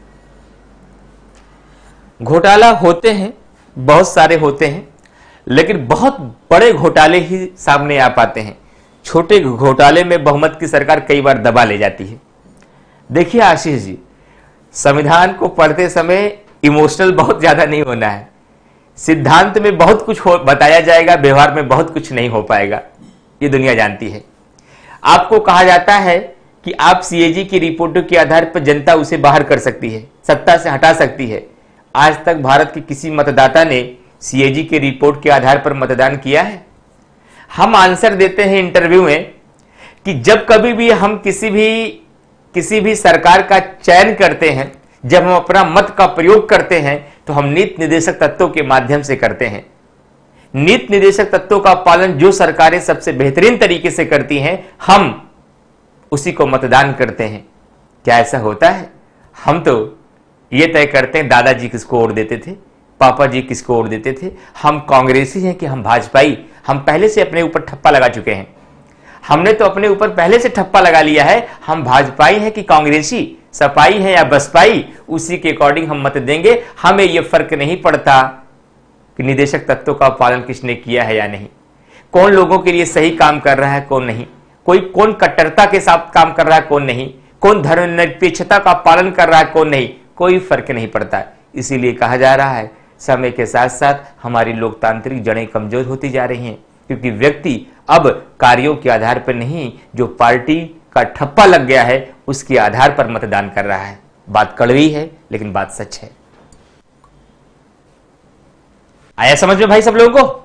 Speaker 1: घोटाला होते हैं, बहुत सारे होते हैं, लेकिन बहुत बड़े घोटाले ही सामने आ पाते हैं। छोटे घोटाले में बहुमत की सरकार कई बार दबा ले जाती है। देखिए आशीष जी, संविधान को पढ़ते समय इमोशनल बहुत ज्यादा नहीं होना है। सिद्धांत में बहुत कुछ हो बताया जाएगा, व्यवहार में बहुत कुछ नहीं हो पाएगा, ये दुनिया जानती है। आपको कहा जाता है कि आप सीएजी की रिपोर्टों के आधार पर जनता उसे बाहर कर सकती है, सत्ता से हटा सकती है। आज तक भारत के किसी मतदाता ने सीएजी के रिपोर्ट के आधार पर मतदान किया है? हम आंसर देते हैं इंटरव्यू में कि जब कभी भी हम किसी भी किसी भी सरकार का चयन करते हैं, जब हम अपना मत का प्रयोग करते हैं, तो हम नीति निर्देशक तत्वों के माध्यम से करते हैं। नीति निर्देशक तत्वों का पालन जो सरकारें सबसे बेहतरीन तरीके से करती हैं, हम उसी को मतदान करते हैं। क्या ऐसा होता है? हम तो ये तय करते हैं दादाजी किसको वोट देते थे, पापा जी किसको वोट देते थे, हम कांग्रेसी हैं कि हम भाजपाई। हम पहले से अपने ऊपर ठप्पा लगा चुके हैं। हमने तो अपने ऊपर पहले से ठप्पा लगा लिया है, हम भाजपाई हैं कि कांग्रेसी, सपाई है या बसपाई, उसी के अकॉर्डिंग हम मत देंगे। हमें यह फर्क नहीं पड़ता कि निदेशक तत्वों का पालन किसने किया है या नहीं, कौन लोगों के लिए सही काम कर रहा है कौन नहीं, कोई कौन कट्टरता के साथ काम कर रहा है कौन नहीं, कौन धर्मनिरपेक्षता का पालन कर रहा है कौन नहीं, कोई फर्क नहीं पड़ता। इसीलिए कहा जा रहा है समय के साथ साथ हमारी लोकतांत्रिक जड़ें कमजोर होती जा रही हैं, क्योंकि व्यक्ति अब कार्यों के आधार पर नहीं, जो पार्टी का ठप्पा लग गया है उसके आधार पर मतदान कर रहा है। बात कड़वी है लेकिन बात सच है। आया समझ में भाई सब लोगों को?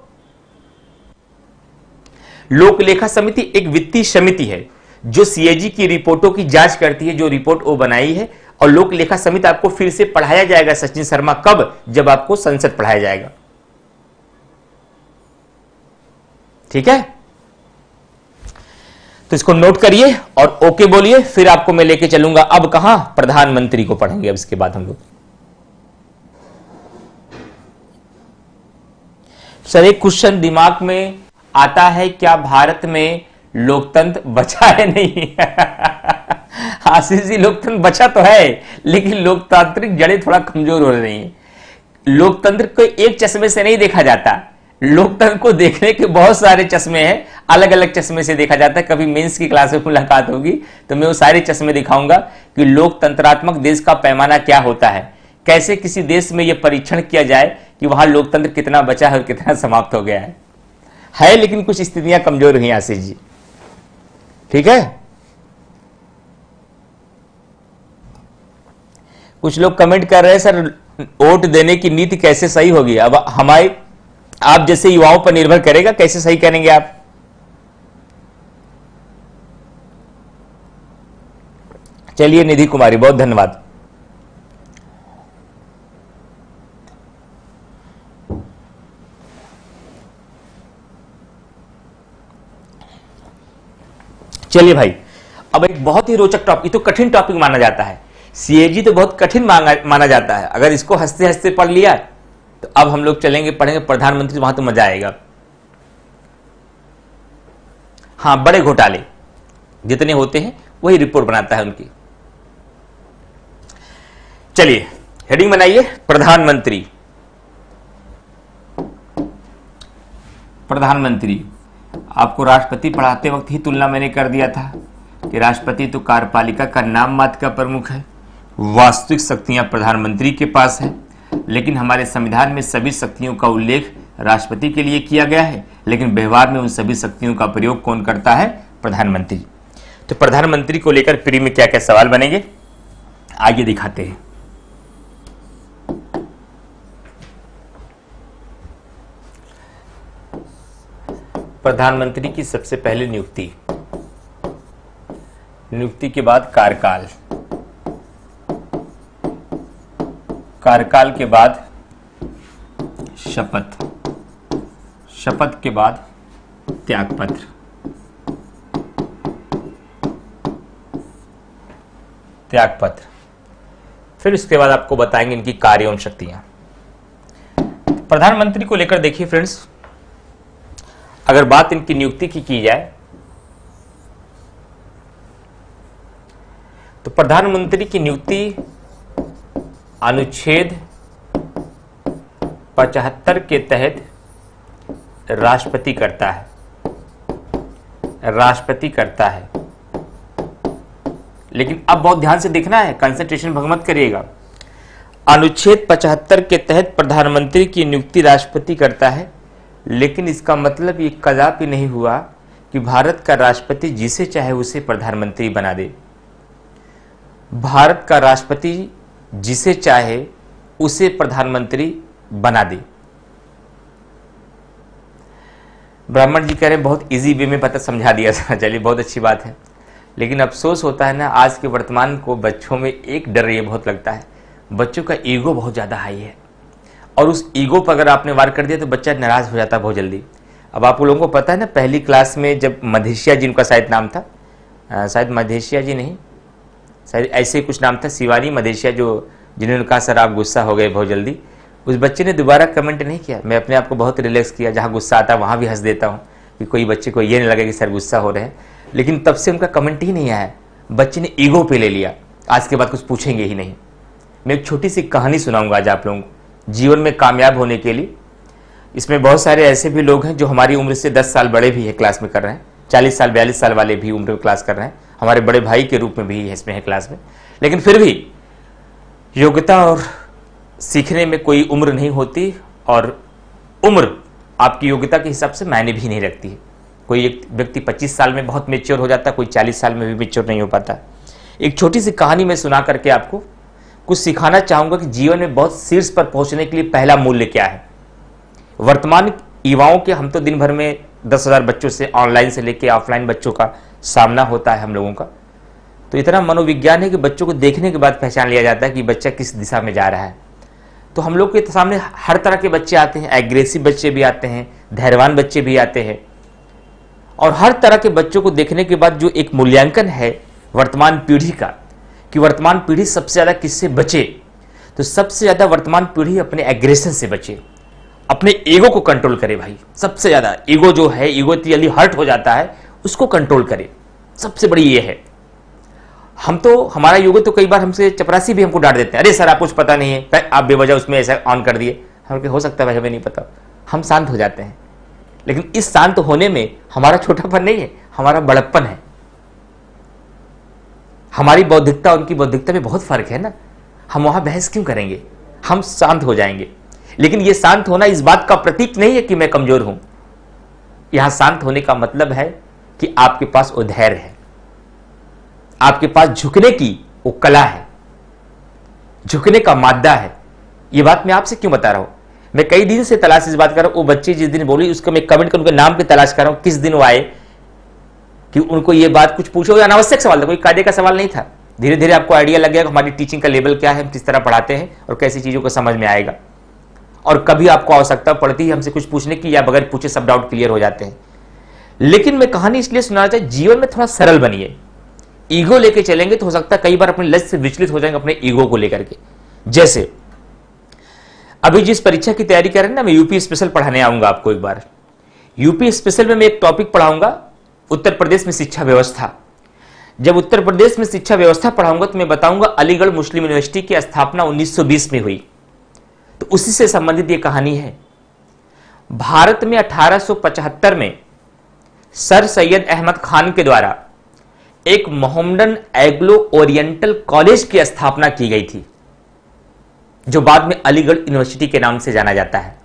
Speaker 1: लोक लेखा समिति एक वित्तीय समिति है जो सीएजी की रिपोर्टों की जांच करती है, जो रिपोर्ट वो बनाई है। और लोक लेखा समिति आपको फिर से पढ़ाया जाएगा सचिन शर्मा, कब? जब आपको संसद पढ़ाया जाएगा। ठीक है, तो इसको नोट करिए और ओके बोलिए, फिर आपको मैं लेके चलूंगा। अब कहां? प्रधानमंत्री को पढ़ेंगे अब इसके बाद हम लोग। सर एक क्वेश्चन दिमाग में आता है, क्या भारत में लोकतंत्र बचा है? नहीं आशीष जी, लोकतंत्र बचा तो है लेकिन लोकतांत्रिक जड़ें थोड़ा कमजोर हो रही हैं। लोकतंत्र को एक चश्मे से नहीं देखा जाता, लोकतंत्र को देखने के बहुत सारे चश्मे हैं, अलग अलग चश्मे से देखा जाता है। कभी मेंस की क्लास में मुलाकात होगी तो मैं वो सारे चश्मे दिखाऊंगा कि लोकतंत्रात्मक देश का पैमाना क्या होता है, कैसे किसी देश में यह परीक्षण किया जाए कि वहां लोकतंत्र कितना बचा है और कितना समाप्त हो गया है। है लेकिन कुछ स्थितियां कमजोर हुई आशीष जी, ठीक है। कुछ लोग कमेंट कर रहे हैं सर वोट देने की नीति कैसे सही होगी। अब हमारे आप जैसे युवाओं पर निर्भर करेगा कैसे सही करेंगे आप। चलिए निधि कुमारी बहुत धन्यवाद। चलिए भाई, अब एक बहुत ही रोचक टॉपिक, तो कठिन टॉपिक माना जाता है, सीएजी तो बहुत कठिन माना जाता है। अगर इसको हंसते हंसते पढ़ लिया तो अब हम लोग चलेंगे पढ़ेंगे प्रधानमंत्री, वहां तो मजा आएगा। हाँ, बड़े घोटाले जितने होते हैं वही रिपोर्ट बनाता है उनकी। चलिए हेडिंग बनाइए, प्रधानमंत्री। प्रधानमंत्री, आपको राष्ट्रपति पढ़ाते वक्त ही तुलना मैंने कर दिया था कि राष्ट्रपति तो कार्यपालिका का नाम मात्र का प्रमुख है, वास्तविक शक्तियां प्रधानमंत्री के पास है। लेकिन हमारे संविधान में सभी शक्तियों का उल्लेख राष्ट्रपति के लिए किया गया है, लेकिन व्यवहार में उन सभी शक्तियों का प्रयोग कौन करता है? प्रधानमंत्री। तो प्रधानमंत्री को लेकर प्री में क्या क्या सवाल बनेंगे आगे दिखाते हैं। प्रधानमंत्री की सबसे पहले नियुक्ति, नियुक्ति के बाद कार्यकाल, कार्यकाल के बाद शपथ, शपथ के बाद त्यागपत्र, त्यागपत्र, फिर इसके बाद आपको बताएंगे इनकी कार्य एवं शक्तियां। प्रधानमंत्री को लेकर देखिए फ्रेंड्स, अगर बात इनकी नियुक्ति की की जाए तो प्रधानमंत्री की नियुक्ति अनुच्छेद पचहत्तर के तहत राष्ट्रपति करता है, राष्ट्रपति करता है। लेकिन अब बहुत ध्यान से देखना है, कंसंट्रेशन भंग मत करिएगा। अनुच्छेद पचहत्तर के तहत प्रधानमंत्री की नियुक्ति राष्ट्रपति करता है, लेकिन इसका मतलब ये कदापि नहीं हुआ कि भारत का राष्ट्रपति जिसे चाहे उसे प्रधानमंत्री बना दे। भारत का राष्ट्रपति जिसे चाहे उसे प्रधानमंत्री बना दे। ब्राह्मण जी कह रहे हैं बहुत इजी वे में पता समझा दिया था। चलिए बहुत अच्छी बात है, लेकिन अफसोस होता है ना आज के वर्तमान को बच्चों में एक डर ये बहुत लगता है, बच्चों का ईगो बहुत ज़्यादा हाई है और उस ईगो पर अगर आपने वार कर दिया तो बच्चा नाराज हो जाता है बहुत जल्दी। अब आप लोगों को पता है ना, पहली क्लास में जब मधेशिया जी, उनका शायद नाम था, शायद मधेशिया जी नहीं, शायद ऐसे कुछ नाम था, शिवानी मधेशिया, जो जिन्होंने कहा सर आप गुस्सा हो गए बहुत जल्दी, उस बच्चे ने दोबारा कमेंट नहीं किया। मैं अपने आप को बहुत रिलैक्स किया, जहाँ गुस्सा आता है वहाँ भी हंस देता हूँ कि कोई बच्चे को ये नहीं लगे कि सर गुस्सा हो रहे हैं। लेकिन तब से उनका कमेंट ही नहीं आया, बच्चे ने ईगो पे ले लिया, आज के बाद कुछ पूछेंगे ही नहीं। मैं एक छोटी सी कहानी सुनाऊंगा आज आप लोगों को जीवन में कामयाब होने के लिए। इसमें बहुत सारे ऐसे भी लोग हैं जो हमारी उम्र से दस साल बड़े भी है, क्लास में कर रहे हैं, चालीस साल बयालीस साल वाले भी उम्र में क्लास कर रहे हैं, हमारे बड़े भाई के रूप में भी इसमें है क्लास में। लेकिन फिर भी योग्यता और सीखने में कोई उम्र नहीं होती, और उम्र आपकी योग्यता के हिसाब से मायने भी नहीं रखती है। कोई एक व्यक्ति पच्चीस साल में बहुत मेच्योर हो जाता है, कोई चालीस साल में भी मेच्योर नहीं हो पाता। एक छोटी सी कहानी में सुना करके आपको कुछ सिखाना चाहूंगा कि जीवन में बहुत शीर्ष पर पहुंचने के लिए पहला मूल्य क्या है। वर्तमान युवाओं के, हम तो दिन भर में दस हजार बच्चों से, ऑनलाइन से लेके ऑफलाइन बच्चों का सामना होता है हम लोगों का, तो इतना मनोविज्ञान है कि बच्चों को देखने के बाद पहचान लिया जाता है कि बच्चा किस दिशा में जा रहा है। तो हम लोग के सामने हर तरह के बच्चे आते हैं, एग्रेसिव बच्चे भी आते हैं, धैर्यवान बच्चे भी आते हैं, और हर तरह के बच्चों को देखने के बाद जो एक मूल्यांकन है वर्तमान पीढ़ी का कि वर्तमान पीढ़ी सबसे ज्यादा किससे बचे, तो सबसे ज्यादा वर्तमान पीढ़ी अपने एग्रेशन से बचे, अपने ईगो को कंट्रोल करे। भाई सबसे ज्यादा ईगो जो है, ईगो जल्दी हर्ट हो जाता है, उसको कंट्रोल करे, सबसे बड़ी ये है। हम तो, हमारा योग तो कई बार हमसे चपरासी भी हमको डांट देते हैं, अरे सर आप कुछ पता नहीं है, आप बेवजह उसमें ऐसा ऑन कर दिए। हम हो सकता है भाई हमें नहीं पता, हम शांत हो जाते हैं। लेकिन इस शांत होने में हमारा छोटापन नहीं है, हमारा बड़प्पन है। हमारी बौद्धिकता उनकी बौद्धिकता में बहुत फर्क है ना। हम वहां बहस क्यों करेंगे, हम शांत हो जाएंगे। लेकिन यह शांत होना इस बात का प्रतीक नहीं है कि मैं कमजोर हूं। यहां शांत होने का मतलब है कि आपके पास वो धैर्य है, आपके पास झुकने की वो कला है, झुकने का मादा है। यह बात मैं आपसे क्यों बता रहा हूं, मैं कई दिन से तलाश इस बात कर रहा हूं। वो बच्ची जिस दिन बोली उसका मैं कमेंट कर उनके नाम पे तलाश कर रहा हूं, किस दिन वो आए कि उनको ये बात कुछ पूछो। अनावश्यक सवाल था, कोई कायदे का सवाल नहीं था। धीरे धीरे आपको आइडिया लग गया कि हमारी टीचिंग का लेवल क्या है, हम किस तरह पढ़ाते हैं और कैसी चीजों को समझ में आएगा। और कभी आपको आवश्यकता पड़ती है हमसे कुछ पूछने की, या बगैर पूछे सब डाउट क्लियर हो जाते हैं। लेकिन मैं कहानी इसलिए सुनाना चाहिए, जीवन में थोड़ा सरल बनिए। ईगो लेके चलेंगे तो हो सकता है कई बार अपने लक्ष्य से विचलित हो जाएंगे अपने ईगो को लेकर के। जैसे अभी जिस परीक्षा की तैयारी कर रहे हैं ना, मैं यूपी स्पेशल पढ़ाने आऊंगा आपको एक बार। यूपी स्पेशल में मैं एक टॉपिक पढ़ाऊंगा, उत्तर प्रदेश में शिक्षा व्यवस्था। जब उत्तर प्रदेश में शिक्षा व्यवस्था पढ़ाऊंगा तो मैं बताऊंगा अलीगढ़ मुस्लिम यूनिवर्सिटी की स्थापना उन्नीस सौ बीस में हुई, तो उसी से संबंधित यह कहानी है। भारत में अठारह सौ पचहत्तर में सर सैयद अहमद खान के द्वारा एक मोहम्मडन एंग्लो ओरिएंटल कॉलेज की स्थापना की गई थी, जो बाद में अलीगढ़ यूनिवर्सिटी के नाम से जाना जाता है।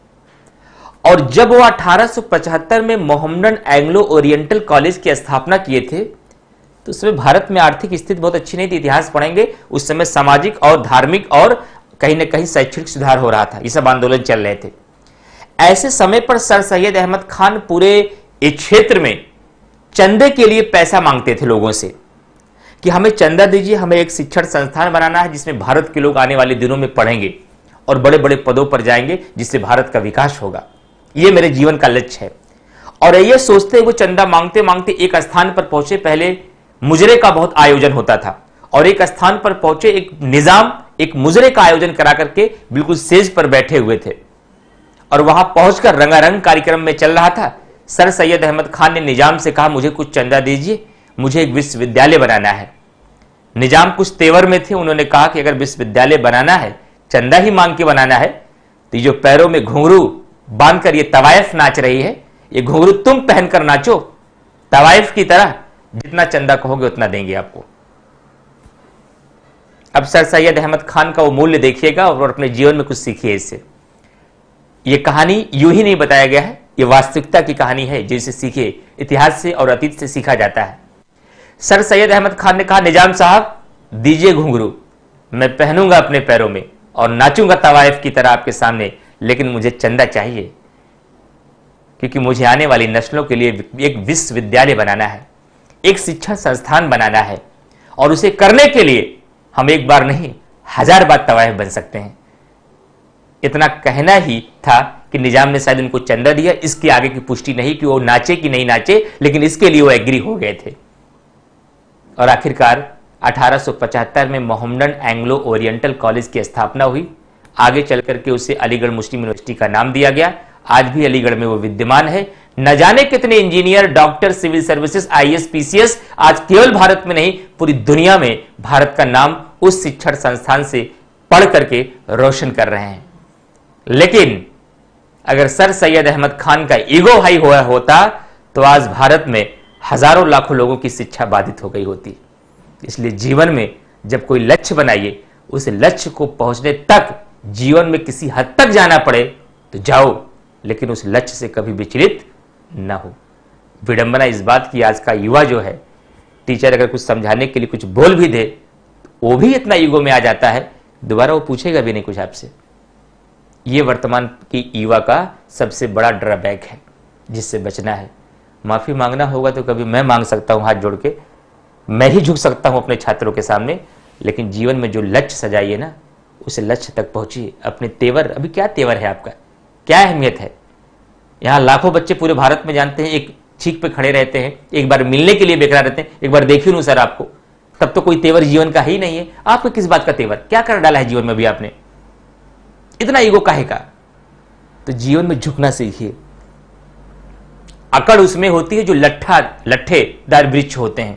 Speaker 1: और जब वो अठारह सौ पचहत्तर में मोहम्मडन एंग्लो ओरिएंटल कॉलेज की स्थापना किए थे तो उस समय भारत में आर्थिक स्थिति बहुत अच्छी नहीं थी। इतिहास पढ़ेंगे, उस समय सामाजिक और धार्मिक और कहीं ना कहीं शैक्षणिक सुधार हो रहा था, ये सब आंदोलन चल रहे थे। ऐसे समय पर सर सैयद अहमद खान पूरे इस क्षेत्र में चंदे के लिए पैसा मांगते थे लोगों से कि हमें चंदा दीजिए, हमें एक शिक्षण संस्थान बनाना है जिसमें भारत के लोग आने वाले दिनों में पढ़ेंगे और बड़े बड़े पदों पर जाएंगे, जिससे भारत का विकास होगा। ये मेरे जीवन का लक्ष्य है। और ये सोचते वो चंदा मांगते मांगते एक स्थान पर पहुंचे। पहले मुजरे का बहुत आयोजन होता था और एक स्थान पर पहुंचे, एक निजाम एक मुजरे का आयोजन करा करके बिल्कुल सेज पर बैठे हुए थे और वहां पहुंचकर रंगारंग कार्यक्रम में चल रहा था। सर सैयद अहमद खान ने निजाम से कहा मुझे कुछ चंदा दीजिए, मुझे एक विश्वविद्यालय बनाना है। निजाम कुछ तेवर में थे, उन्होंने कहा कि अगर विश्वविद्यालय बनाना है, चंदा ही मांग के बनाना है, तो जो पैरों में घुंघरू बांधकर ये तवायफ नाच रही है, ये घुंघरू तुम पहनकर नाचो तवायफ की तरह, जितना चंदा कहोगे उतना देंगे आपको। अब सर सैयद अहमद खान का वो मूल्य देखिएगा और अपने जीवन में कुछ सीखिए इससे। ये कहानी यूं ही नहीं बताया गया है, ये वास्तविकता की कहानी है जिसे सीखे, इतिहास से और अतीत से सीखा जाता है। सर सैयद अहमद खान ने कहा निजाम साहब दीजिए घुंघरू, मैं पहनूंगा अपने पैरों में और नाचूंगा तवायफ की तरह आपके सामने, लेकिन मुझे चंदा चाहिए, क्योंकि मुझे आने वाली नस्लों के लिए एक विश्वविद्यालय बनाना है, एक शिक्षण संस्थान बनाना है। और उसे करने के लिए हम एक बार नहीं हजार बार तवायफ बन सकते हैं। इतना कहना ही था कि निजाम ने शायद उनको चंदा दिया, इसके आगे की पुष्टि नहीं कि वो नाचे कि नहीं नाचे, लेकिन इसके लिए वो एग्री हो गए थे। और आखिरकार अठारह सौ पचहत्तर में मोहम्मडन एंग्लो ओरिएंटल कॉलेज की स्थापना हुई। आगे चल करके उसे अलीगढ़ मुस्लिम यूनिवर्सिटी का नाम दिया गया। आज भी अलीगढ़ में वो विद्यमान है। न जाने कितने engineer, doctor, civil services, IAS, PCS आज केवल भारत में नहीं पूरी दुनिया में भारत का नाम उस शिक्षण संस्थान से पढ़ करके रोशन कर रहे हैं। लेकिन अगर सर सैयद अहमद खान का ईगो हाई हुआ होता तो आज भारत में हजारों लाखों लोगों की शिक्षा बाधित हो गई होती। इसलिए जीवन में जब कोई लक्ष्य बनाइए, उस लक्ष्य को पहुंचने तक जीवन में किसी हद तक जाना पड़े तो जाओ, लेकिन उस लक्ष्य से कभी विचलित न हो। विडंबना इस बात की आज का युवा जो है, टीचर अगर कुछ समझाने के लिए कुछ बोल भी दे तो वो भी इतना ईगो में आ जाता है, दोबारा वो पूछेगा भी नहीं कुछ आपसे। ये वर्तमान की युवा का सबसे बड़ा ड्रॉबैक है जिससे बचना है। माफी मांगना होगा तो कभी मैं मांग सकता हूं हाथ जोड़ के, मैं ही झुक सकता हूं अपने छात्रों के सामने, लेकिन जीवन में जो लक्ष्य सजाइए ना, उस लक्ष्य तक पहुंचिए। अपने तेवर, अभी क्या तेवर है आपका, क्या अहमियत है? यहां लाखों बच्चे पूरे भारत में जानते हैं, एक चीख पे खड़े रहते हैं, एक बार मिलने के लिए बेकरार रहते हैं, एक बार देखिए सर आपको, तब तो कोई तेवर जीवन का ही नहीं है। आपको किस बात का तेवर, क्या कर डाला है जीवन में भी आपने, इतना ईगो काहे का? तो जीवन में झुकना सीखिए। अकड़ उसमें होती है जो लट्ठा लट्ठेदार वृक्ष होते हैं,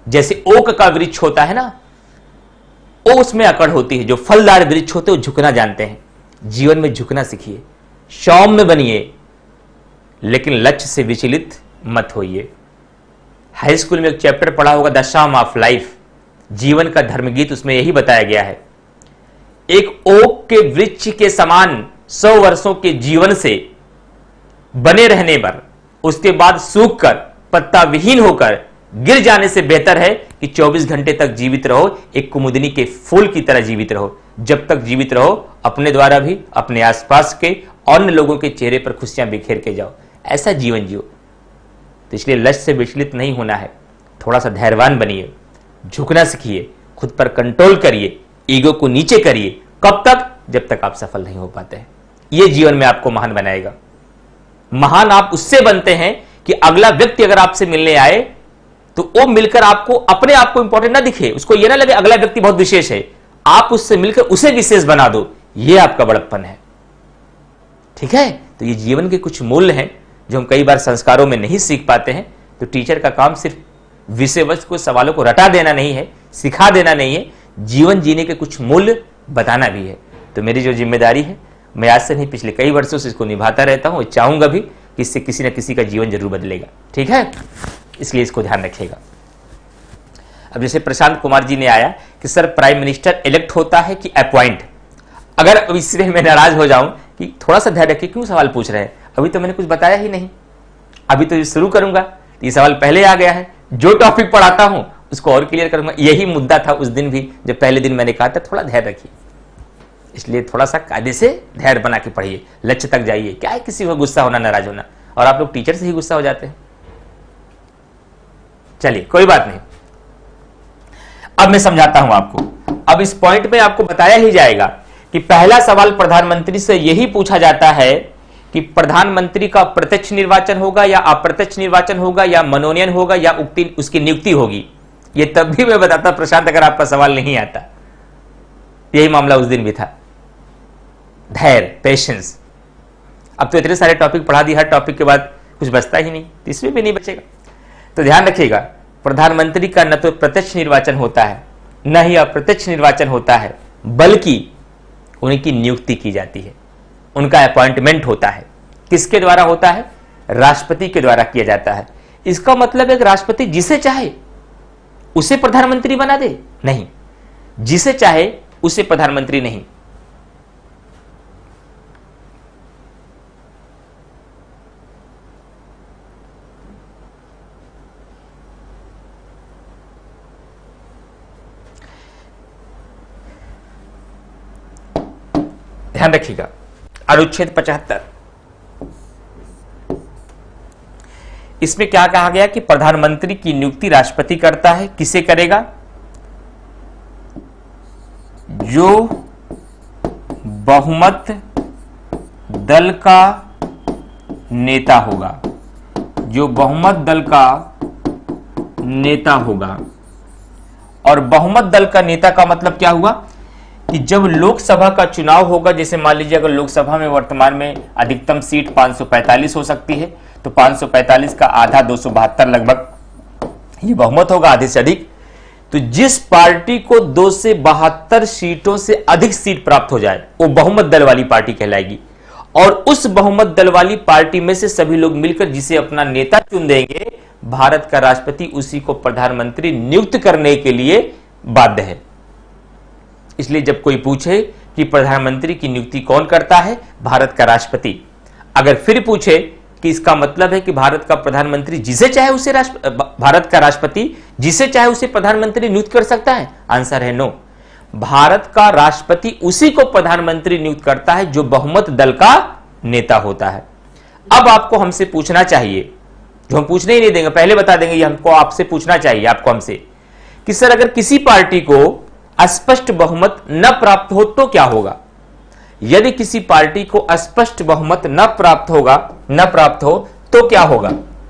Speaker 1: जैसे ओक का वृक्ष होता है ना, वो उसमें अकड़ होती है। जो फलदार वृक्ष होते हैं वो झुकना जानते हैं। जीवन में झुकना सीखिए, सौम्य बनिए, लेकिन लक्ष्य से विचलित मत होइए। हाई स्कूल में एक चैप्टर पढ़ा होगा, द शाम ऑफ लाइफ, जीवन का धर्मगीत, उसमें यही बताया गया है। एक ओक के वृक्ष के समान सौ वर्षों के जीवन से बने रहने पर उसके बाद सूख कर पत्ता विहीन होकर गिर जाने से बेहतर है कि चौबीस घंटे तक जीवित रहो, एक कुमुदिनी के फूल की तरह जीवित रहो। जब तक जीवित रहो, अपने द्वारा भी अपने आसपास के अन्य लोगों के चेहरे पर खुशियां बिखेर के जाओ, ऐसा जीवन जियो। तो इसलिए लक्ष्य से विचलित नहीं होना है, थोड़ा सा धैर्यवान बनिए, झुकना सीखिए, खुद पर कंट्रोल करिए, ईगो को नीचे करिए। कब तक? जब तक आप सफल नहीं हो पाते हैं। यह जीवन में आपको महान बनाएगा। महान आप उससे बनते हैं कि अगला व्यक्ति अगर आपसे मिलने आए तो वो मिलकर आपको अपने आप को इंपॉर्टेंट ना दिखे, उसको यह ना लगे अगला व्यक्ति बहुत विशेष है, आप उससे मिलकर उसे विशेष बना दो। यह आपका बड़प्पन है। ठीक है, तो ये जीवन के कुछ मूल्य हैं जो हम कई बार संस्कारों में नहीं सीख पाते हैं। तो टीचर का काम सिर्फ विषय वस्तु को, सवालों को रटा देना नहीं है, सिखा देना नहीं है, जीवन जीने के कुछ मूल्य बताना भी है। तो मेरी जो जिम्मेदारी है, मैं आज से नहीं पिछले कई वर्षों से इसको निभाता रहता हूं, चाहूंगा भी कि इससे किसी न किसी का जीवन जरूर बदलेगा। ठीक है, इसलिए इसको ध्यान रखिएगा। अब जैसे प्रशांत कुमार जी ने आया कि सर प्राइम मिनिस्टर इलेक्ट होता है कि अपॉइंट। अगर इससे मैं नाराज हो जाऊं कि थोड़ा सा ध्यान रखिए, क्यों सवाल पूछ रहे हैं, अभी तो मैंने कुछ बताया ही नहीं, अभी तो शुरू करूंगा, ये सवाल पहले आ गया है। जो टॉपिक पढ़ाता हूं उसको और क्लियर करूंगा। यही मुद्दा था उस दिन भी, जब पहले दिन मैंने कहा था थोड़ा धैर्य रखिए। इसलिए थोड़ा सा कायदे से धैर्य बना के पढ़िए, लक्ष्य तक जाइए। क्या है किसी को गुस्सा होना, नाराज होना, और आप लोग टीचर से ही गुस्सा हो जाते हैं। चलिए कोई बात नहीं, अब मैं समझाता हूं आपको। अब इस पॉइंट में आपको बताया ही जाएगा कि पहला सवाल प्रधानमंत्री से यही पूछा जाता है कि प्रधानमंत्री का प्रत्यक्ष निर्वाचन होगा या अप्रत्यक्ष निर्वाचन होगा या मनोनयन होगा या उक्ति उसकी नियुक्ति होगी। ये तब भी मैं बताता प्रशांत, अगर आपका सवाल नहीं आता। यही मामला उस दिन भी था। धैर्य, पेशेंस। अब तो इतने सारे टॉपिक पढ़ा दी, हर टॉपिक के बाद कुछ बचता ही नहीं, इसमें भी नहीं बचेगा। तो ध्यान रखिएगा, प्रधानमंत्री का न तो प्रत्यक्ष निर्वाचन होता है न ही अप्रत्यक्ष निर्वाचन होता है, बल्कि उनकी नियुक्ति की जाती है, उनका अपॉइंटमेंट होता है। किसके द्वारा होता है? राष्ट्रपति के द्वारा किया जाता है। इसका मतलब है कि राष्ट्रपति जिसे चाहे उसे प्रधानमंत्री बना दे? नहीं, जिसे चाहे उसे प्रधानमंत्री नहीं। ध्यान रखिएगा, अनुच्छेद पचहत्तर, इसमें क्या कहा गया कि प्रधानमंत्री की नियुक्ति राष्ट्रपति करता है। किसे करेगा? जो बहुमत दल का नेता होगा, जो बहुमत दल का नेता होगा। और बहुमत दल का नेता का मतलब क्या हुआ कि जब लोकसभा का चुनाव होगा, जैसे मान लीजिए अगर लोकसभा में वर्तमान में अधिकतम सीट पाँच सौ पैंतालीस हो सकती है, तो पाँच सौ पैंतालीस का आधा दो सौ बहत्तर लगभग ये बहुमत होगा, आधे से अधिक। तो जिस पार्टी को दो से बहत्तर सीटों से अधिक सीट प्राप्त हो जाए वो बहुमत दल वाली पार्टी कहलाएगी। और उस बहुमत दल वाली पार्टी में से सभी लोग मिलकर जिसे अपना नेता चुन देंगे, भारत का राष्ट्रपति उसी को प्रधानमंत्री नियुक्त करने के लिए बाध्य है। इसलिए जब कोई पूछे कि प्रधानमंत्री की नियुक्ति कौन करता है? भारत का राष्ट्रपति। अगर फिर पूछे कि इसका मतलब है कि भारत का प्रधानमंत्री जिसे चाहे उसे राष्ट्र भारत का राष्ट्रपति जिसे चाहे उसे प्रधानमंत्री नियुक्त कर सकता है? आंसर है नो। भारत का राष्ट्रपति उसी को प्रधानमंत्री नियुक्त करता है जो बहुमत दल का नेता होता है। अब आपको हमसे पूछना चाहिए, जो हम पूछने ही नहीं देंगे, पहले बता देंगे, ये हमको आपसे पूछना चाहिए, आपको हमसे, कि सर अगर किसी पार्टी को स्पष्ट बहुमत न प्राप्त हो तो क्या होगा? यदि किसी पार्टी को स्पष्ट बहुमत न प्राप्त होगा न प्राप्त हो तो क्या होगा?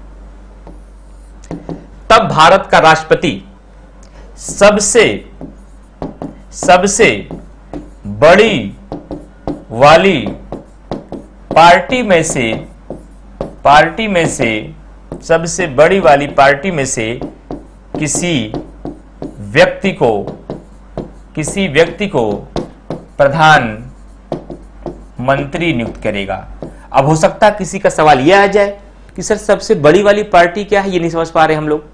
Speaker 1: तब भारत का राष्ट्रपति सबसे सबसे बड़ी वाली पार्टी में से पार्टी में से सबसे बड़ी वाली पार्टी में से किसी व्यक्ति को किसी व्यक्ति को प्रधान मंत्री नियुक्त करेगा। अब हो सकता है किसी का सवाल यह आ जाए कि सर सबसे बड़ी वाली पार्टी क्या है, ये नहीं समझ पा रहे हम लोग।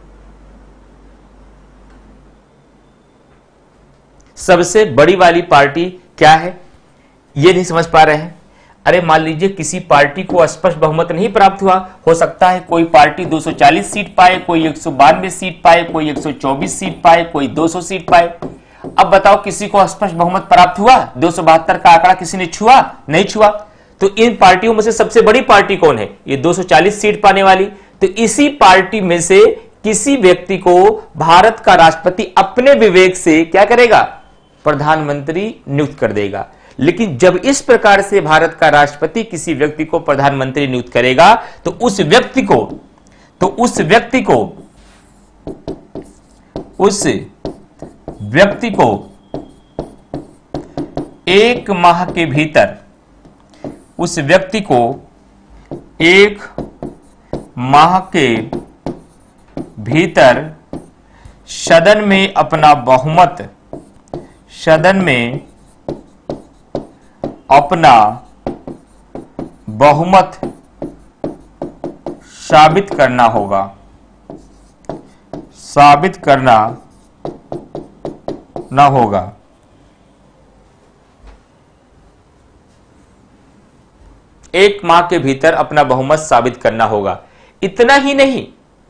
Speaker 1: सबसे बड़ी वाली पार्टी क्या है ये नहीं समझ पा रहे हैं। अरे मान लीजिए किसी पार्टी को स्पष्ट बहुमत नहीं प्राप्त हुआ, हो सकता है कोई पार्टी दो सौ चालीस सीट पाए, कोई एक सौ बानवे सीट पाए, कोई एक सौ चौबीस सीट पाए, कोई दो सौ सीट पाए। अब बताओ किसी को स्पष्ट बहुमत प्राप्त हुआ? दो सौ बहत्तर का आंकड़ा किसी ने छुआ? नहीं छुआ। तो इन पार्टियों में से सबसे बड़ी पार्टी कौन है? ये दो सौ चालीस सीट पाने वाली। तो इसी पार्टी में से किसी व्यक्ति को भारत का राष्ट्रपति अपने विवेक से क्या करेगा? प्रधानमंत्री नियुक्त कर देगा। लेकिन जब इस प्रकार से भारत का राष्ट्रपति किसी व्यक्ति को प्रधानमंत्री नियुक्त करेगा तो उस व्यक्ति को तो उस व्यक्ति को उस व्यक्ति को एक माह के भीतर उस व्यक्ति को एक माह के भीतर सदन में अपना बहुमत सदन में अपना बहुमत साबित करना होगा साबित करना ना होगा। एक माह के भीतर अपना बहुमत साबित करना होगा। इतना ही नहीं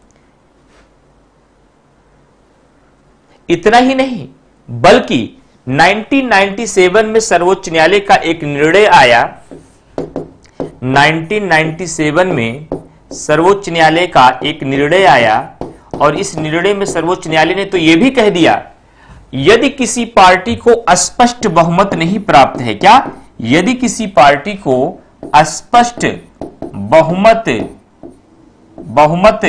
Speaker 1: इतना ही नहीं बल्कि उन्नीस सौ सत्तानवे में सर्वोच्च न्यायालय का एक निर्णय आया। उन्नीस सौ सत्तानवे में सर्वोच्च न्यायालय का एक निर्णय आया और इस निर्णय में सर्वोच्च न्यायालय ने तो यह भी कह दिया, यदि किसी पार्टी को स्पष्ट बहुमत नहीं प्राप्त है, क्या यदि किसी पार्टी को स्पष्ट बहुमत बहुमत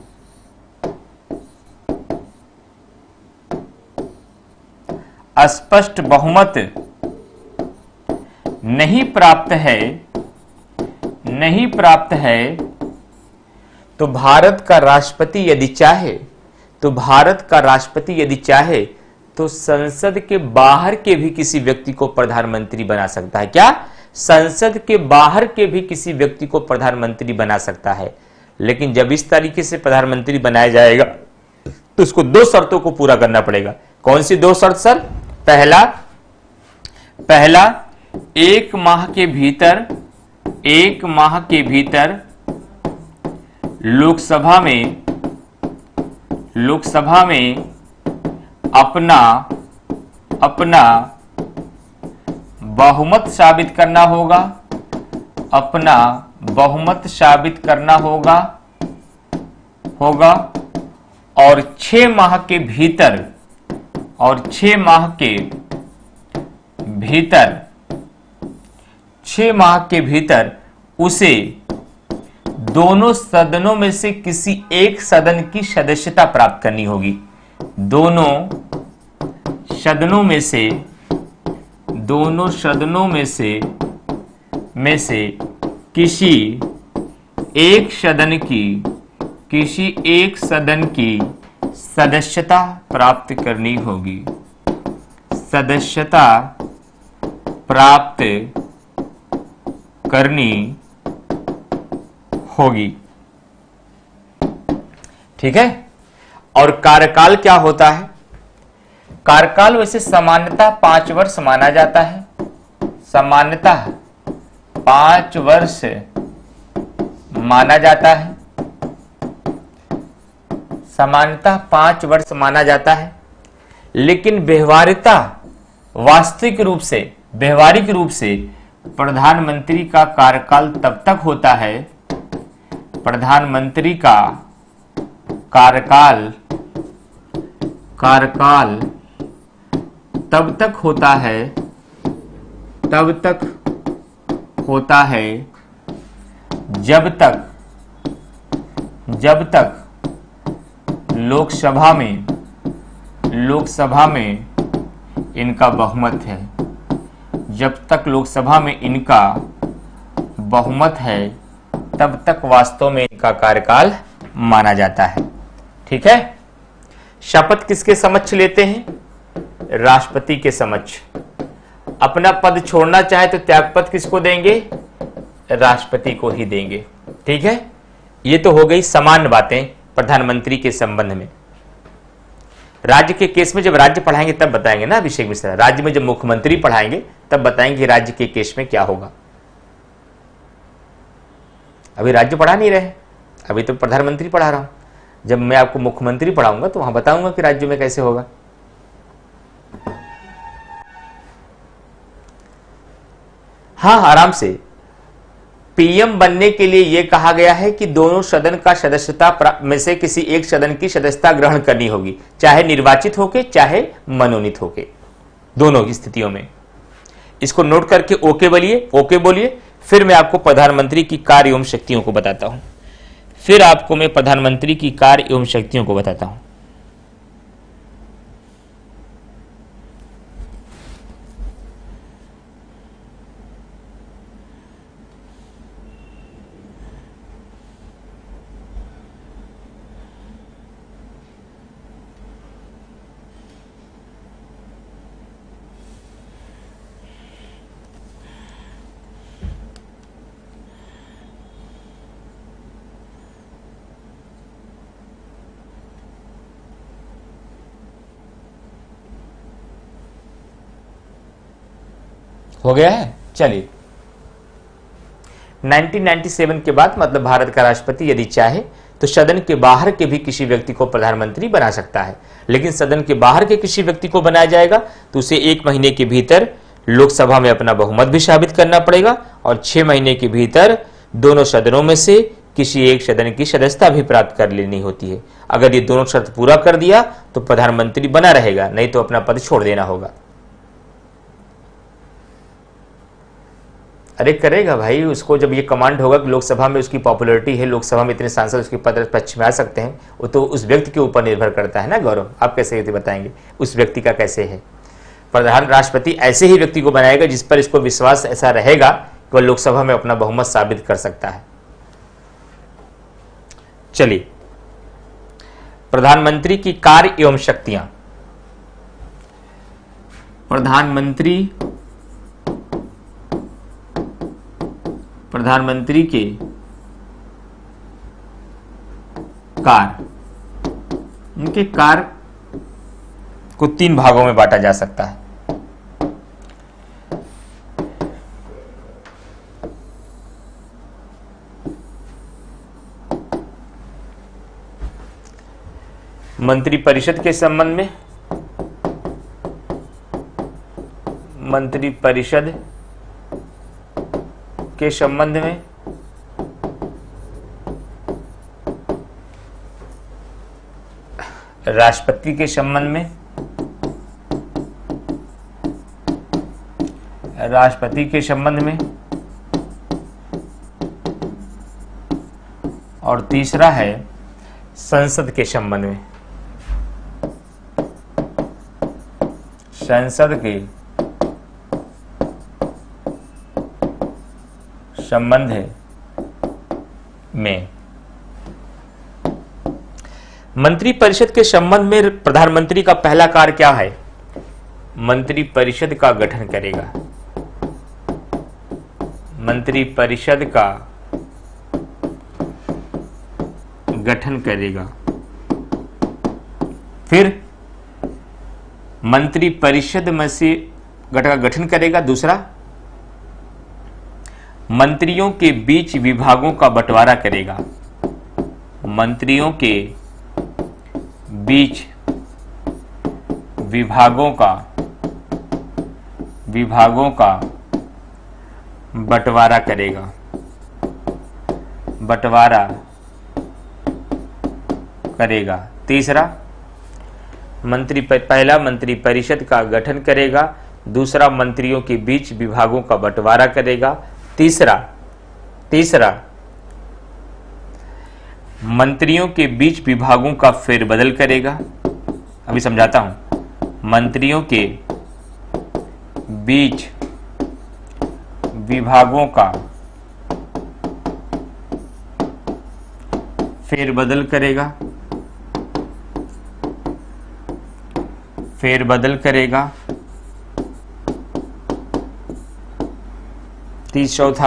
Speaker 1: स्पष्ट बहुमत नहीं प्राप्त है नहीं प्राप्त है तो भारत का राष्ट्रपति यदि चाहे तो भारत का राष्ट्रपति यदि चाहे तो संसद के बाहर के भी किसी व्यक्ति को प्रधानमंत्री बना सकता है। क्या संसद के बाहर के भी किसी व्यक्ति को प्रधानमंत्री बना सकता है। लेकिन जब इस तरीके से प्रधानमंत्री बनाया जाएगा तो उसको दो शर्तों को पूरा करना पड़ेगा। कौन सी दो शर्त सर? पहला पहला एक माह के भीतर एक माह के भीतर लोकसभा में लोकसभा में अपना अपना बहुमत साबित करना होगा अपना बहुमत साबित करना होगा होगा और छह माह के भीतर और छह माह के भीतर छह माह के भीतर उसे दोनों सदनों में से किसी एक सदन की सदस्यता प्राप्त करनी होगी। दोनों सदनों में से दोनों सदनों में से में से किसी एक सदन की किसी एक सदन की सदस्यता प्राप्त करनी होगी सदस्यता प्राप्त करनी होगी। ठीक है। और कार्यकाल क्या होता है? कार्यकाल वैसे सामान्यतः पांच वर्ष माना जाता है। सामान्यतः पांच वर्ष माना जाता है सामान्यतः पांच वर्ष माना जाता है। लेकिन व्यवहारिकता वास्तविक रूप से व्यवहारिक रूप से प्रधानमंत्री का कार्यकाल तब तक होता है प्रधानमंत्री का कार्यकाल कार्यकाल तब तक होता है तब तक होता है जब तक जब तक लोकसभा में लोकसभा में इनका बहुमत है जब तक लोकसभा में इनका बहुमत है तब तक वास्तव में इनका कार्यकाल माना जाता है। ठीक है। शपथ किसके समक्ष लेते हैं? राष्ट्रपति के समक्ष। अपना पद छोड़ना चाहे तो त्यागपत्र किसको देंगे? राष्ट्रपति को ही देंगे। ठीक है, ये तो हो गई सामान्य बातें प्रधानमंत्री के संबंध में। राज्य के केस में जब राज्य पढ़ाएंगे तब बताएंगे ना अभिषेक मिश्रा। राज्य में जब मुख्यमंत्री पढ़ाएंगे तब बताएंगे राज्य के केस में क्या होगा। अभी राज्य पढ़ा नहीं रहे, अभी तो प्रधानमंत्री पढ़ा रहा हूं। जब मैं आपको मुख्यमंत्री पढ़ाऊंगा तो वहां बताऊंगा कि राज्य में कैसे होगा। हाँ, आराम से। पीएम बनने के लिए यह कहा गया है कि दोनों सदन का सदस्यता में से किसी एक सदन की सदस्यता ग्रहण करनी होगी, चाहे निर्वाचित होके चाहे मनोनीत होके, दोनों की स्थितियों में। इसको नोट करके ओके बोलिए, ओके बोलिए। फिर मैं आपको प्रधानमंत्री की कार्य एवं शक्तियों को बताता हूं। फिर आपको मैं प्रधानमंत्री की कार्य एवं शक्तियों को बताता हूं। हो गया है। चलिए, उन्नीस सौ सत्तानवे के बाद मतलब भारत का राष्ट्रपति यदि चाहे तो सदन के बाहर के भी किसी व्यक्ति को प्रधानमंत्री बना सकता है, लेकिन सदन के बाहर के किसी व्यक्ति को बनाया जाएगा तो उसे एक महीने के भीतर लोकसभा में अपना बहुमत भी साबित करना पड़ेगा और छह महीने के भीतर दोनों सदनों में से किसी एक सदन की सदस्यता भी प्राप्त कर लेनी होती है। अगर ये दोनों शर्त पूरा कर दिया तो प्रधानमंत्री बना रहेगा, नहीं तो अपना पद छोड़ देना होगा। अरे करेगा भाई, उसको जब ये कमांड होगा कि लोकसभा में उसकी पॉपुलैरिटी है, लोकसभा में इतने सांसद उसके पद पक्ष में आ सकते हैं, वो तो उस व्यक्ति के ऊपर निर्भर करता है ना गौरव। आप कैसे बताएंगे उस व्यक्ति का कैसे है? प्रधान राष्ट्रपति ऐसे ही व्यक्ति को बनाएगा जिस पर इसको विश्वास ऐसा रहेगा कि वह लोकसभा में अपना बहुमत साबित कर सकता है। चलिए, प्रधानमंत्री की कार्य एवं शक्तियां। प्रधानमंत्री प्रधानमंत्री के कार्य, उनके कार्य को तीन भागों में बांटा जा सकता है। मंत्रिपरिषद के संबंध में, मंत्रिपरिषद के संबंध में राष्ट्रपति के संबंध में, राष्ट्रपति के संबंध में, और तीसरा है संसद के संबंध में। संसद के संबंध में। मंत्रिपरिषद के संबंध में प्रधानमंत्री का पहला कार्य क्या है? मंत्रिपरिषद का गठन करेगा। मंत्रिपरिषद का गठन करेगा। फिर मंत्रिपरिषद में से का गठन करेगा। दूसरा, मंत्रियों के बीच विभागों का बंटवारा करेगा। मंत्रियों के बीच विभागों का विभागों का बंटवारा करेगा। बंटवारा करेगा। तीसरा, मंत्री पहला मंत्रिपरिषद का गठन करेगा। दूसरा, मंत्रियों के बीच विभागों का बंटवारा करेगा। तीसरा तीसरा मंत्रियों के बीच विभागों का फेरबदल करेगा। अभी समझाता हूं। मंत्रियों के बीच विभागों का फेरबदल करेगा। फेरबदल करेगा। तीस चौथा,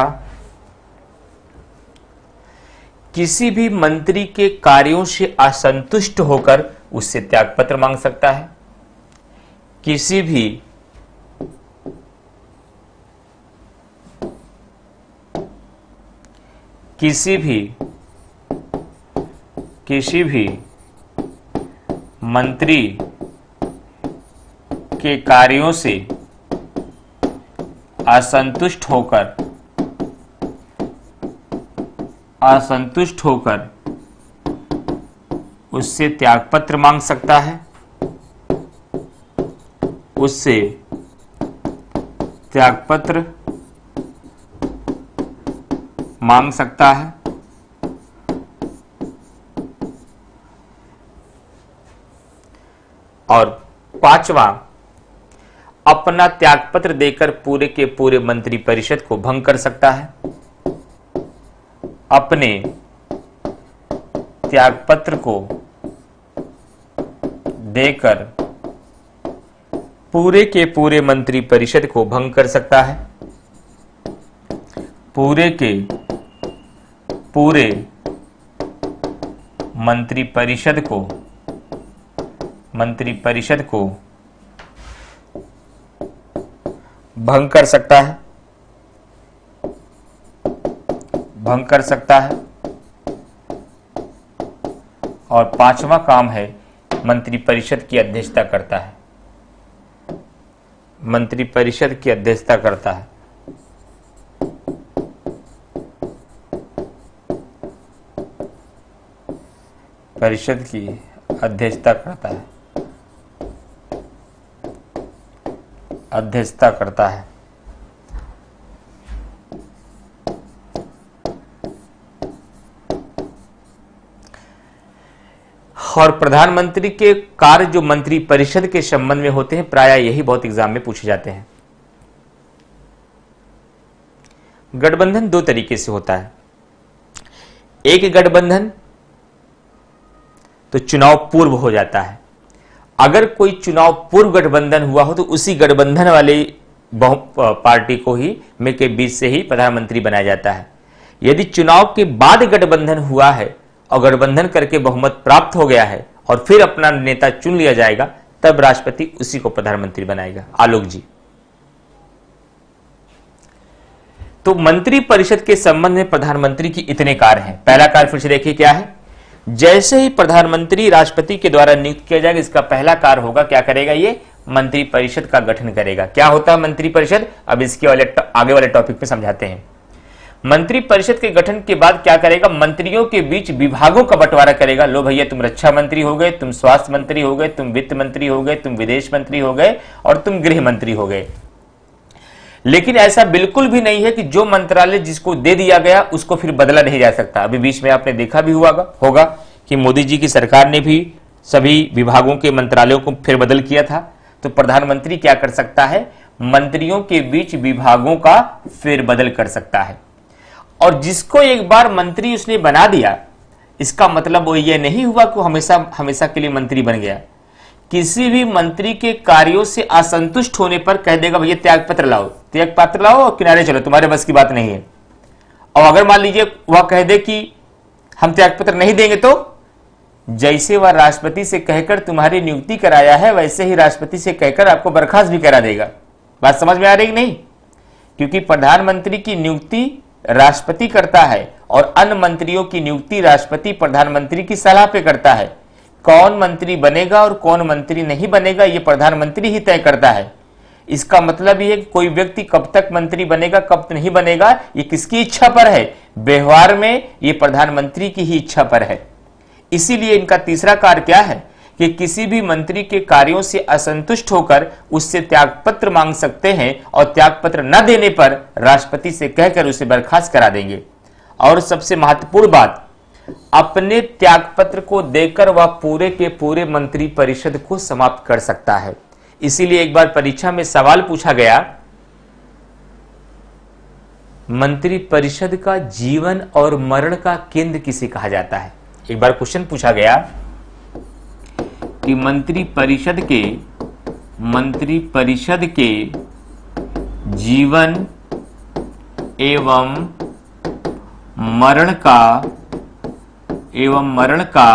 Speaker 1: किसी भी मंत्री के कार्यों से असंतुष्ट होकर उससे त्यागपत्र मांग सकता है। किसी भी किसी भी किसी भी मंत्री के कार्यों से असंतुष्ट होकर असंतुष्ट होकर उससे त्यागपत्र मांग सकता है उससे त्यागपत्र मांग सकता है। और पांचवा, अपना त्यागपत्र देकर पूरे के पूरे मंत्रिपरिषद को भंग कर सकता है। अपने त्यागपत्र को देकर पूरे के पूरे मंत्रिपरिषद को भंग कर सकता है। पूरे के पूरे मंत्रिपरिषद को मंत्रिपरिषद को भंग कर सकता है भंग कर सकता है। और पांचवा काम है, मंत्रिपरिषद की अध्यक्षता करता है मंत्रिपरिषद की अध्यक्षता करता है। परिषद की अध्यक्षता करता है अध्यक्षता करता है। और प्रधानमंत्री के कार्य जो मंत्री परिषद के संबंध में होते हैं, प्रायः यही बहुत एग्जाम में पूछे जाते हैं। गठबंधन दो तरीके से होता है। एक गठबंधन तो चुनाव पूर्व हो जाता है। अगर कोई चुनाव पूर्व गठबंधन हुआ हो तो उसी गठबंधन वाले पार्टी को ही में के बीच से ही प्रधानमंत्री बनाया जाता है। यदि चुनाव के बाद गठबंधन हुआ है और गठबंधन करके बहुमत प्राप्त हो गया है और फिर अपना नेता चुन लिया जाएगा, तब राष्ट्रपति उसी को प्रधानमंत्री बनाएगा। आलोक जी, तो मंत्री परिषद के संबंध में प्रधानमंत्री की इतने कार्य हैं। पहला कार्य फिर से देखिए क्या है। जैसे ही प्रधानमंत्री राष्ट्रपति के द्वारा नियुक्त किया जाएगा, इसका पहला कार्य होगा, क्या करेगा, ये मंत्री परिषद का गठन करेगा। क्या होता है मंत्री परिषद, अब इसके वाले आगे वाले टॉपिक पे समझाते हैं। मंत्री परिषद के गठन के बाद क्या करेगा, मंत्रियों के बीच विभागों का बंटवारा करेगा। लो भैया, तुम रक्षा मंत्री हो गए, तुम स्वास्थ्य मंत्री हो गए, तुम वित्त मंत्री हो गए, तुम विदेश मंत्री हो गए और तुम गृह मंत्री हो गए। लेकिन ऐसा बिल्कुल भी नहीं है कि जो मंत्रालय जिसको दे दिया गया उसको फिर बदला नहीं जा सकता। अभी बीच में आपने देखा भी हुआ होगा कि मोदी जी की सरकार ने भी सभी विभागों के मंत्रालयों को फिर बदल किया था। तो प्रधानमंत्री क्या कर सकता है, मंत्रियों के बीच विभागों का फिर बदल कर सकता है। और जिसको एक बार मंत्री उसने बना दिया, इसका मतलब वो ये नहीं हुआ कि हमेशा हमेशा के लिए मंत्री बन गया। किसी भी मंत्री के कार्यों से असंतुष्ट होने पर कह देगा भैया त्यागपत्र लाओ, त्यागपत्र लाओ और किनारे चलो, तुम्हारे बस की बात नहीं है। और अगर मान लीजिए वह कह दे कि हम त्यागपत्र नहीं देंगे, तो जैसे वह राष्ट्रपति से कहकर तुम्हारी नियुक्ति कराया है, वैसे ही राष्ट्रपति से कहकर आपको बर्खास्त भी करा देगा। बात समझ में आ रही कि नहीं? क्योंकि प्रधानमंत्री की नियुक्ति राष्ट्रपति करता है और अन्य मंत्रियों की नियुक्ति राष्ट्रपति प्रधानमंत्री की सलाह पे करता है। कौन मंत्री बनेगा और कौन मंत्री नहीं बनेगा, यह प्रधानमंत्री ही तय करता है। इसका मतलब यह कि कोई व्यक्ति कब तक मंत्री बनेगा, कब नहीं बनेगा, ये किसकी इच्छा पर है? व्यवहार में ये प्रधानमंत्री की ही इच्छा पर है। इसीलिए इनका तीसरा कार्य क्या है कि किसी भी मंत्री के कार्यों से असंतुष्ट होकर उससे त्यागपत्र मांग सकते हैं और त्यागपत्र न देने पर राष्ट्रपति से कहकर उसे बर्खास्त करा देंगे। और सबसे महत्वपूर्ण बात, अपने त्यागपत्र को देकर वह पूरे के पूरे मंत्री परिषद को समाप्त कर सकता है। इसीलिए एक बार परीक्षा में सवाल पूछा गया, मंत्री परिषद का जीवन और मरण का केंद्र किसे कहा जाता है? एक बार क्वेश्चन पूछा गया कि मंत्री परिषद के मंत्रिपरिषद के जीवन एवं मरण का एवं मरण का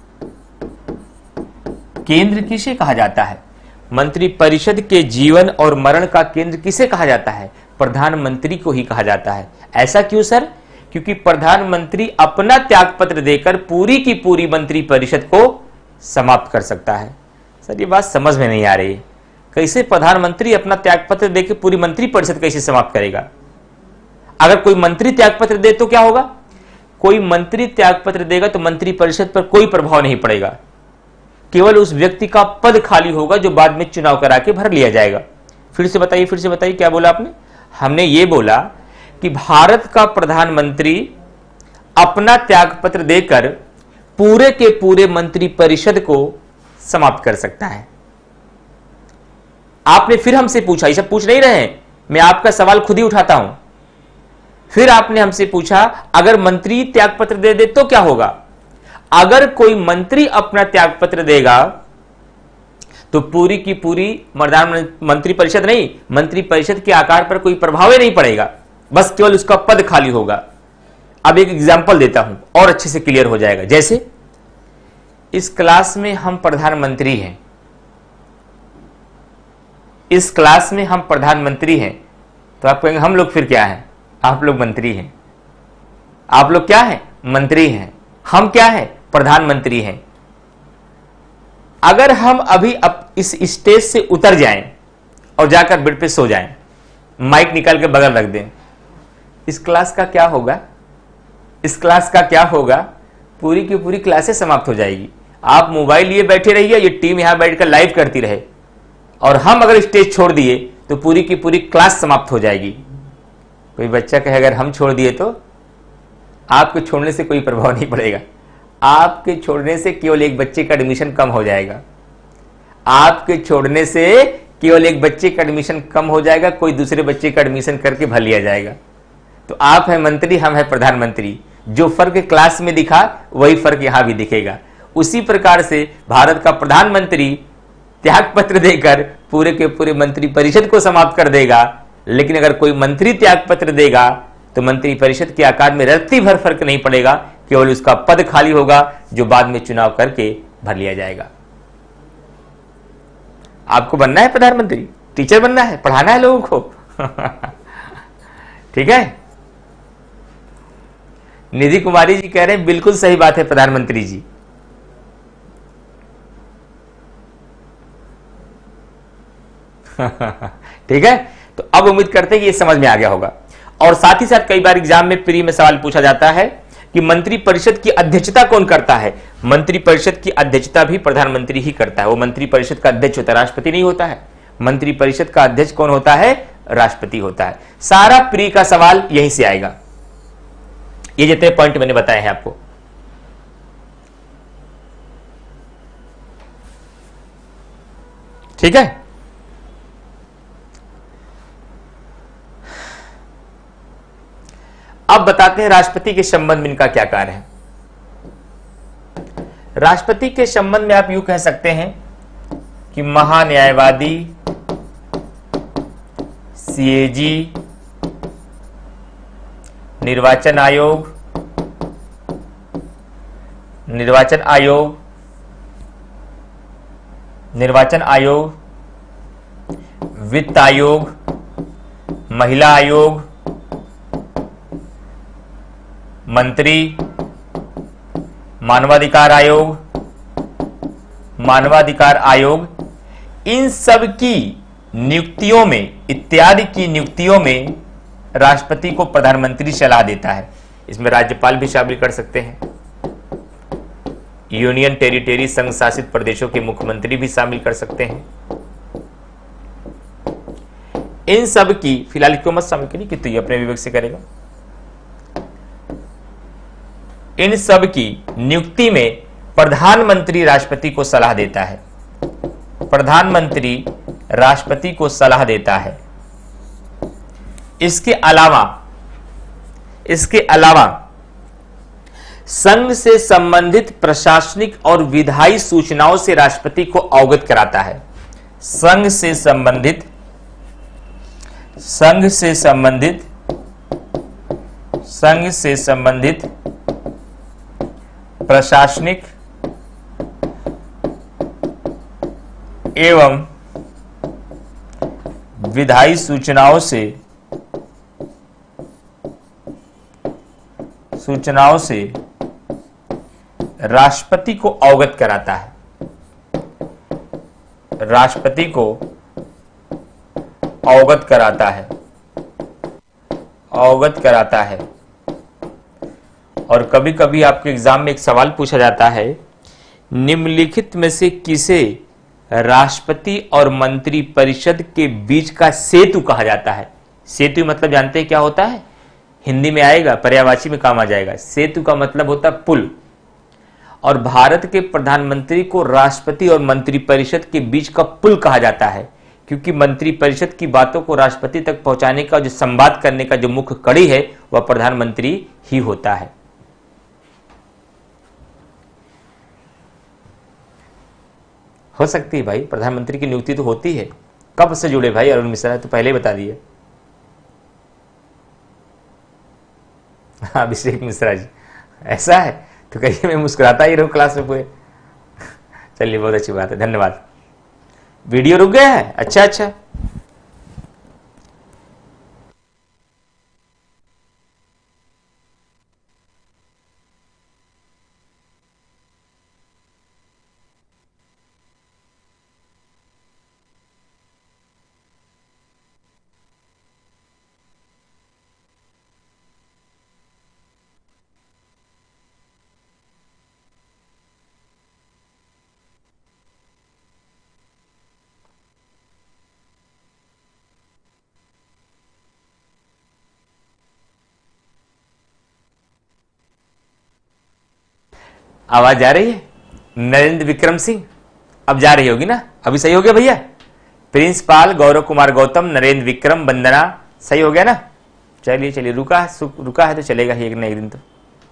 Speaker 1: केंद्र किसे कहा जाता है? मंत्रिपरिषद के जीवन और मरण का केंद्र किसे कहा जाता है? प्रधानमंत्री को ही कहा जाता है। ऐसा क्यों सर? क्योंकि प्रधानमंत्री अपना त्यागपत्र देकर पूरी की पूरी मंत्रिपरिषद को समाप्त कर सकता है। सर ये बात समझ में नहीं आ रही है, कैसे प्रधानमंत्री अपना त्यागपत्र देकर पूरी मंत्रिपरिषद कैसे समाप्त करेगा? अगर कोई मंत्री त्यागपत्र दे तो क्या होगा? कोई मंत्री त्यागपत्र देगा तो मंत्रिपरिषद पर कोई प्रभाव नहीं पड़ेगा, केवल उस व्यक्ति का पद खाली होगा जो बाद में चुनाव करा के भर लिया जाएगा। फिर से बताइए, फिर से बताइए, क्या बोला आपने? हमने ये बोला कि भारत का प्रधानमंत्री अपना त्यागपत्र देकर पूरे के पूरे मंत्रिपरिषद को समाप्त कर सकता है। आपने फिर हमसे पूछा, ये सब पूछ नहीं रहे हैं, मैं आपका सवाल खुद ही उठाता हूं। फिर आपने हमसे पूछा अगर मंत्री त्यागपत्र दे दे तो क्या होगा? अगर कोई मंत्री अपना त्यागपत्र देगा तो पूरी की पूरी मंत्रिपरिषद नहीं, मंत्रिपरिषद के आकार पर कोई प्रभाव ही नहीं पड़ेगा, बस केवल उसका पद खाली होगा। अब एक एग्जांपल देता हूं और अच्छे से क्लियर हो जाएगा। जैसे इस क्लास में हम प्रधानमंत्री हैं, इस क्लास में हम प्रधानमंत्री हैं, तो आप कहेंगे हम लोग फिर क्या हैं? आप लोग मंत्री हैं। आप लोग क्या हैं? मंत्री हैं। हम क्या हैं? प्रधानमंत्री हैं। अगर हम अभी अब इस स्टेज से उतर जाएं और जाकर बेड पे सो जाएं, माइक निकाल के बगल रख दें, इस क्लास का क्या होगा? इस क्लास का क्या होगा? पूरी की पूरी क्लासें समाप्त हो जाएगी। आप मोबाइल लिए बैठे रहिए, ये टीम यहां बैठकर लाइव करती रहे, और हम अगर स्टेज छोड़ दिए तो पूरी की पूरी क्लास समाप्त हो जाएगी। कोई बच्चा कहे अगर हम छोड़ दिए तो? आपके छोड़ने से कोई प्रभाव नहीं पड़ेगा। आपके छोड़ने से केवल एक बच्चे का एडमिशन कम हो जाएगा। आपके छोड़ने से केवल एक बच्चे का एडमिशन कम हो जाएगा, कोई दूसरे बच्चे का एडमिशन करके भर लिया जाएगा। तो आप है मंत्री, हम है प्रधानमंत्री। जो फर्क क्लास में दिखा वही फर्क यहां भी दिखेगा। उसी प्रकार से भारत का प्रधानमंत्री त्यागपत्र देकर पूरे के पूरे मंत्रिपरिषद को समाप्त कर देगा, लेकिन अगर कोई मंत्री त्यागपत्र देगा तो मंत्रिपरिषद के आकार में रत्ती भर फर्क नहीं पड़ेगा, केवल उसका पद खाली होगा जो बाद में चुनाव करके भर लिया जाएगा। आपको बनना है प्रधानमंत्री, टीचर बनना है, पढ़ाना है लोगों को। ठीक है। निधि कुमारी जी कह रहे हैं बिल्कुल सही बात है प्रधानमंत्री जी। ठीक है, तो अब उम्मीद करते हैं कि ये समझ में आ गया होगा। और साथ ही साथ कई बार एग्जाम में प्री में सवाल पूछा जाता है कि मंत्रिपरिषद की अध्यक्षता कौन करता है? मंत्रिपरिषद की अध्यक्षता भी प्रधानमंत्री ही करता है। वो मंत्रिपरिषद का अध्यक्ष होता है, राष्ट्रपति नहीं होता है। मंत्रिपरिषद का अध्यक्ष कौन होता है? राष्ट्रपति होता है। सारा प्री का सवाल यहीं से आएगा। ये जितने पॉइंट मैंने बताए हैं आपको। ठीक है, अब बताते हैं राष्ट्रपति के संबंध में इनका क्या कार्य है। राष्ट्रपति के संबंध में आप यूं कह सकते हैं कि महान्यायवादी, सीएजी, निर्वाचन आयोग, निर्वाचन आयोग, निर्वाचन आयोग, वित्त आयोग, महिला आयोग, मंत्री, मानवाधिकार आयोग, मानवाधिकार आयोग, इन सब की नियुक्तियों में, इत्यादि की नियुक्तियों में राष्ट्रपति को प्रधानमंत्री सलाह देता है। इसमें राज्यपाल भी शामिल कर सकते हैं, यूनियन टेरिटरी, संघ शासित प्रदेशों के मुख्यमंत्री भी शामिल कर सकते हैं। इन सब की फिलहाल क्यों मत शामिल करिए कि तो ये अपने विवेक से करेगा। इन सब की नियुक्ति में प्रधानमंत्री राष्ट्रपति को सलाह देता है। प्रधानमंत्री राष्ट्रपति को सलाह देता है। इसके अलावा इसके अलावा संघ से संबंधित प्रशासनिक और विधायी सूचनाओं से राष्ट्रपति को अवगत कराता है। संघ से संबंधित संघ से संबंधित संघ से संबंधित प्रशासनिक एवं विधायी सूचनाओं से सूचनाओं से राष्ट्रपति को अवगत कराता है राष्ट्रपति को अवगत कराता है अवगत कराता है और कभी कभी आपके एग्जाम में एक सवाल पूछा जाता है, निम्नलिखित में से किसे राष्ट्रपति और मंत्री परिषद के बीच का सेतु कहा जाता है। सेतु मतलब जानते हैं क्या होता है, हिंदी में आएगा, पर्यायवाची में काम आ जाएगा। सेतु का मतलब होता है पुल, और भारत के प्रधानमंत्री को राष्ट्रपति और मंत्री परिषद के बीच का पुल कहा जाता है, क्योंकि मंत्री परिषद की बातों को राष्ट्रपति तक पहुंचाने का जो संवाद करने का जो मुख्य कड़ी है वह प्रधानमंत्री ही होता है। हो सकती है भाई, प्रधानमंत्री की नियुक्ति तो होती है। कब से जुड़े भाई अरुण मिश्रा, तो पहले ही बता दिए। अभिषेक मिश्रा जी, ऐसा है तो कहिए मैं मुस्कुराता ही रहूं क्लास में पूरे। चलिए बहुत अच्छी बात है, धन्यवाद। वीडियो रुक गया है, अच्छा अच्छा। आवाज जा रही है? नरेंद्र विक्रम सिंह, अब जा रही होगी ना? अभी सही हो गया भैया? प्रिंसिपाल गौरव कुमार गौतम, नरेंद्र विक्रम, वंदना, सही हो गया ना? चलिए चलिए, रुका है रुका है तो चलेगा ही एक ना एक दिन तो।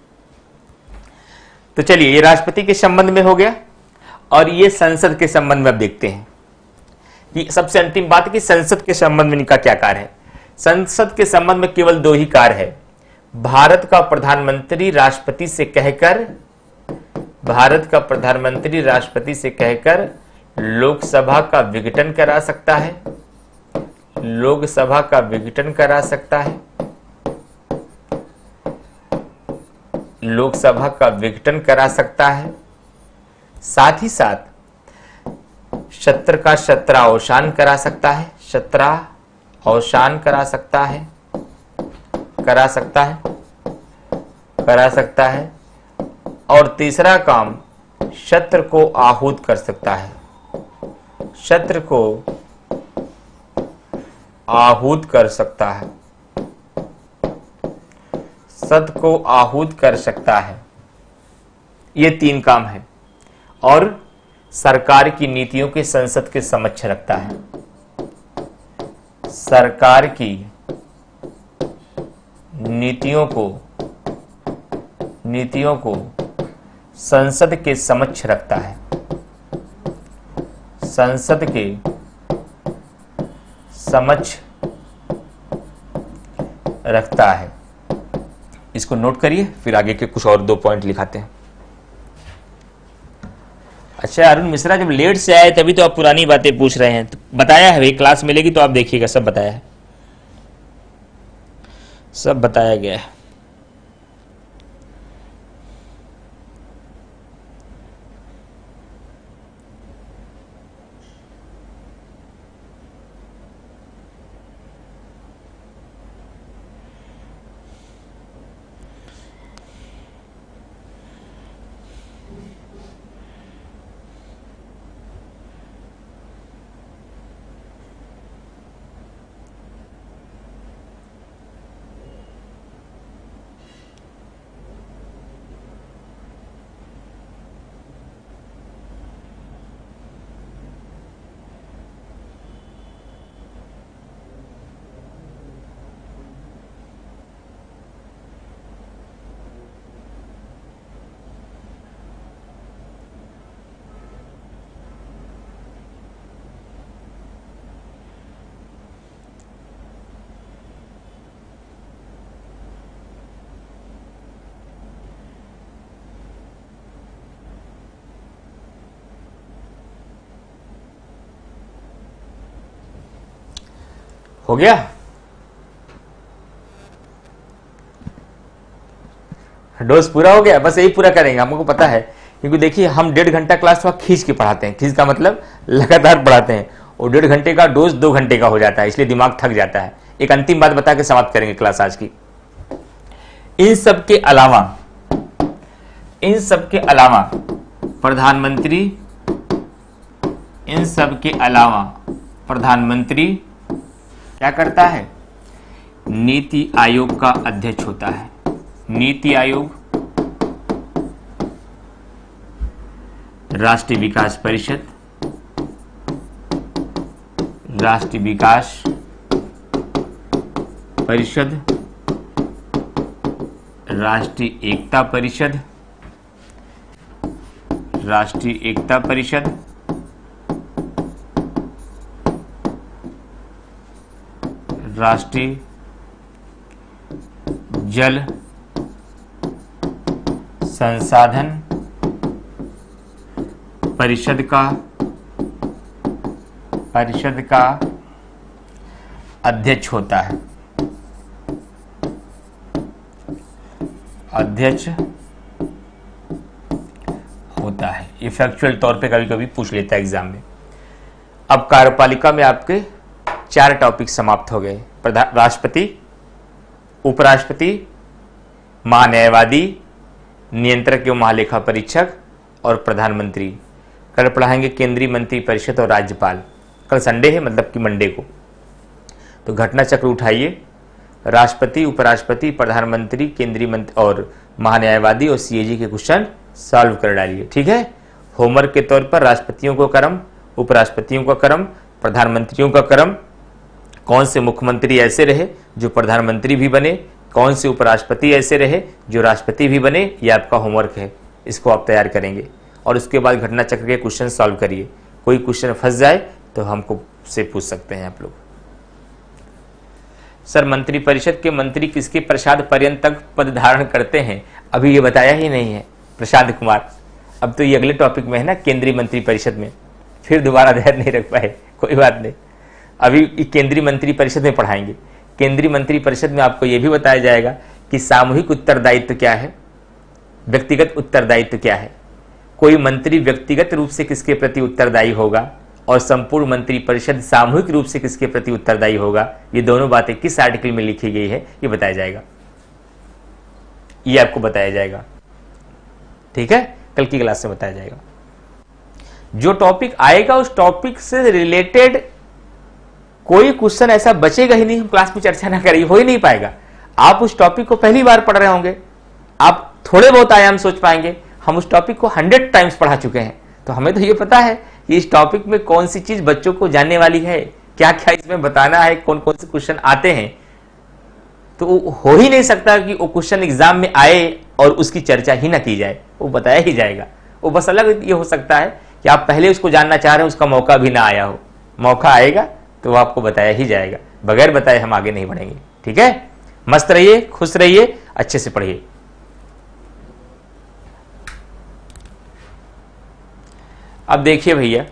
Speaker 1: तो चलिए, ये राष्ट्रपति के संबंध में हो गया, और ये संसद के संबंध में अब देखते हैं। ये सबसे अंतिम बात कि संसद के संबंध में इनका क्या कार्य है। संसद के संबंध में केवल दो ही कार्य है। भारत का प्रधानमंत्री राष्ट्रपति से कहकर भारत का प्रधानमंत्री राष्ट्रपति से कहकर लोकसभा का विघटन करा सकता है लोकसभा का विघटन करा सकता है लोकसभा का विघटन करा सकता है साथ ही साथ सत्र का सत्रावसान करा सकता है सत्रावसान करा सकता है करा सकता है करा सकता है और तीसरा काम, सत्र को आहूत कर सकता है सत्र को आहूत कर सकता है सत्र को आहूत कर सकता है ये तीन काम है, और सरकार की नीतियों के संसद के समक्ष रखता है सरकार की नीतियों को नीतियों को संसद के समक्ष रखता है संसद के समक्ष रखता है। इसको नोट करिए, फिर आगे के कुछ और दो पॉइंट लिखाते हैं। अच्छा अरुण मिश्रा, जब लेट से आए तभी तो आप पुरानी बातें पूछ रहे हैं। तो बताया है भाई, क्लास मिलेगी तो आप देखिएगा, सब बताया है, सब बताया गया है। हो गया? डोज पूरा हो गया? बस यही पूरा करेंगे, हमको पता है, क्योंकि देखिए हम डेढ़ घंटा क्लास थोड़ा खींच के पढ़ाते हैं। खींच का मतलब लगातार पढ़ाते हैं, और डेढ़ घंटे का डोज दो घंटे का हो जाता है, इसलिए दिमाग थक जाता है। एक अंतिम बात बता के समाप्त करेंगे क्लास आज की। इन सब के अलावा इन सब के अलावा प्रधानमंत्री इन सब के अलावा प्रधानमंत्री क्या करता है? नीति आयोग का अध्यक्ष होता है। नीति आयोग, राष्ट्रीय विकास परिषद, राष्ट्रीय विकास परिषद, राष्ट्रीय एकता परिषद, राष्ट्रीय एकता परिषद, राष्ट्रीय जल संसाधन परिषद का परिषद का अध्यक्ष होता है। अध्यक्ष होता है। ये फैक्चुअल तौर पे कभी कभी पूछ लेता है एग्जाम में। अब कार्यपालिका में आपके चार टॉपिक समाप्त हो गए। प्रधान राष्ट्रपति, उपराष्ट्रपति, महान्यायवादी, नियंत्रक एवं महालेखा परीक्षक और प्रधानमंत्री। कल पढ़ाएंगे केंद्रीय मंत्री परिषद और राज्यपाल। कल संडे है, मतलब कि मंडे को। तो घटना चक्र उठाइए, राष्ट्रपति, उपराष्ट्रपति, प्रधानमंत्री, केंद्रीय मंत्री और महान्यायवादी और सीएजी के क्वेश्चन सॉल्व कर डालिए। ठीक है? होमवर्क के तौर पर राष्ट्रपतियों का क्रम, उपराष्ट्रपतियों का क्रम, प्रधानमंत्रियों का क्रम, कौन से मुख्यमंत्री ऐसे रहे जो प्रधानमंत्री भी बने, कौन से उपराष्ट्रपति ऐसे रहे जो राष्ट्रपति भी बने, ये आपका होमवर्क है। इसको आप तैयार करेंगे और उसके बाद घटना चक्र के क्वेश्चन सॉल्व करिए। कोई क्वेश्चन फंस जाए तो हमको से पूछ सकते हैं आप लोग। सर, मंत्रिपरिषद के मंत्री किसके प्रसाद पर्यंत तक पद धारण करते हैं? अभी ये बताया ही नहीं है, प्रसाद कुमार। अब तो ये अगले टॉपिक में है ना, केंद्रीय मंत्रिपरिषद में। फिर दोबारा ध्यान नहीं रख पाए, कोई बात नहीं, अभी केंद्रीय मंत्रिपरिषद में पढ़ाएंगे। केंद्रीय मंत्रिपरिषद में आपको यह भी बताया जाएगा कि सामूहिक उत्तरदायित्व क्या है, व्यक्तिगत उत्तरदायित्व क्या है, कोई मंत्री व्यक्तिगत रूप से किसके प्रति उत्तरदायी होगा और संपूर्ण मंत्रिपरिषद सामूहिक रूप से किसके प्रति उत्तरदायी होगा। ये दोनों बातें किस आर्टिकल में लिखी गई है ये बताया जाएगा, ये आपको बताया जाएगा। ठीक है? कल की क्लास में बताया जाएगा। जो टॉपिक आएगा उस टॉपिक से रिलेटेड कोई क्वेश्चन ऐसा बचेगा ही नहीं, हम क्लास में चर्चा ना करें, हो ही नहीं पाएगा। आप उस टॉपिक को पहली बार पढ़ रहे होंगे, आप थोड़े बहुत आयाम सोच पाएंगे। हम उस टॉपिक को हंड्रेड टाइम्स पढ़ा चुके हैं, तो हमें तो ये पता है कि इस टॉपिक में कौन सी चीज बच्चों को जानने वाली है, क्या क्या इसमें बताना है, कौन कौन से क्वेश्चन आते हैं। तो हो ही नहीं सकता कि वो क्वेश्चन एग्जाम में आए और उसकी चर्चा ही ना की जाए, वो बताया ही जाएगा। वो बस अलग ये हो सकता है कि आप पहले उसको जानना चाह रहे हैं, उसका मौका भी ना आया हो, मौका आएगा तो वो आपको बताया ही जाएगा। बगैर बताए हम आगे नहीं बढ़ेंगे। ठीक है? मस्त रहिए, खुश रहिए, अच्छे से पढ़िए। अब देखिए भैया,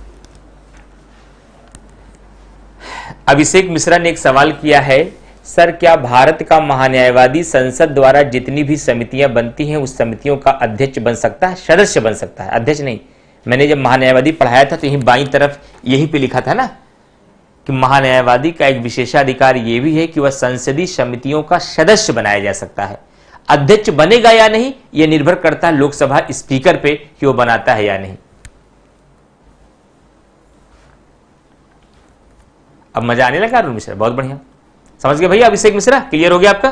Speaker 1: अभिषेक मिश्रा ने एक सवाल किया है, सर क्या भारत का महान्यायवादी संसद द्वारा जितनी भी समितियां बनती हैं उस समितियों का अध्यक्ष बन सकता है, सदस्य बन सकता है, अध्यक्ष नहीं। मैंने जब महान्यायवादी पढ़ाया था तो यही बाईं तरफ यही पे लिखा था ना कि महान्यायवादी का एक विशेषाधिकार यह भी है कि वह संसदीय समितियों का सदस्य बनाया जा सकता है। अध्यक्ष बनेगा या नहीं यह निर्भर करता है लोकसभा स्पीकर पे कि वो बनाता है या नहीं। अब मजा आने लगा अरुण मिश्रा, बहुत बढ़िया, समझ गए भैया। अभिषेक मिश्रा क्लियर हो गया आपका?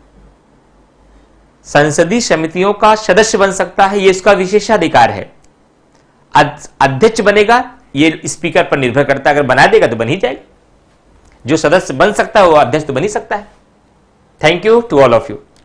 Speaker 1: संसदीय समितियों का सदस्य बन सकता है, यह इसका विशेषाधिकार है। अध्यक्ष बनेगा ये स्पीकर पर निर्भर करता है, अगर बना देगा तो बन ही जाएगा। जो सदस्य बन सकता है वो अध्यक्ष तो बन ही सकता है। Thank you to all of you.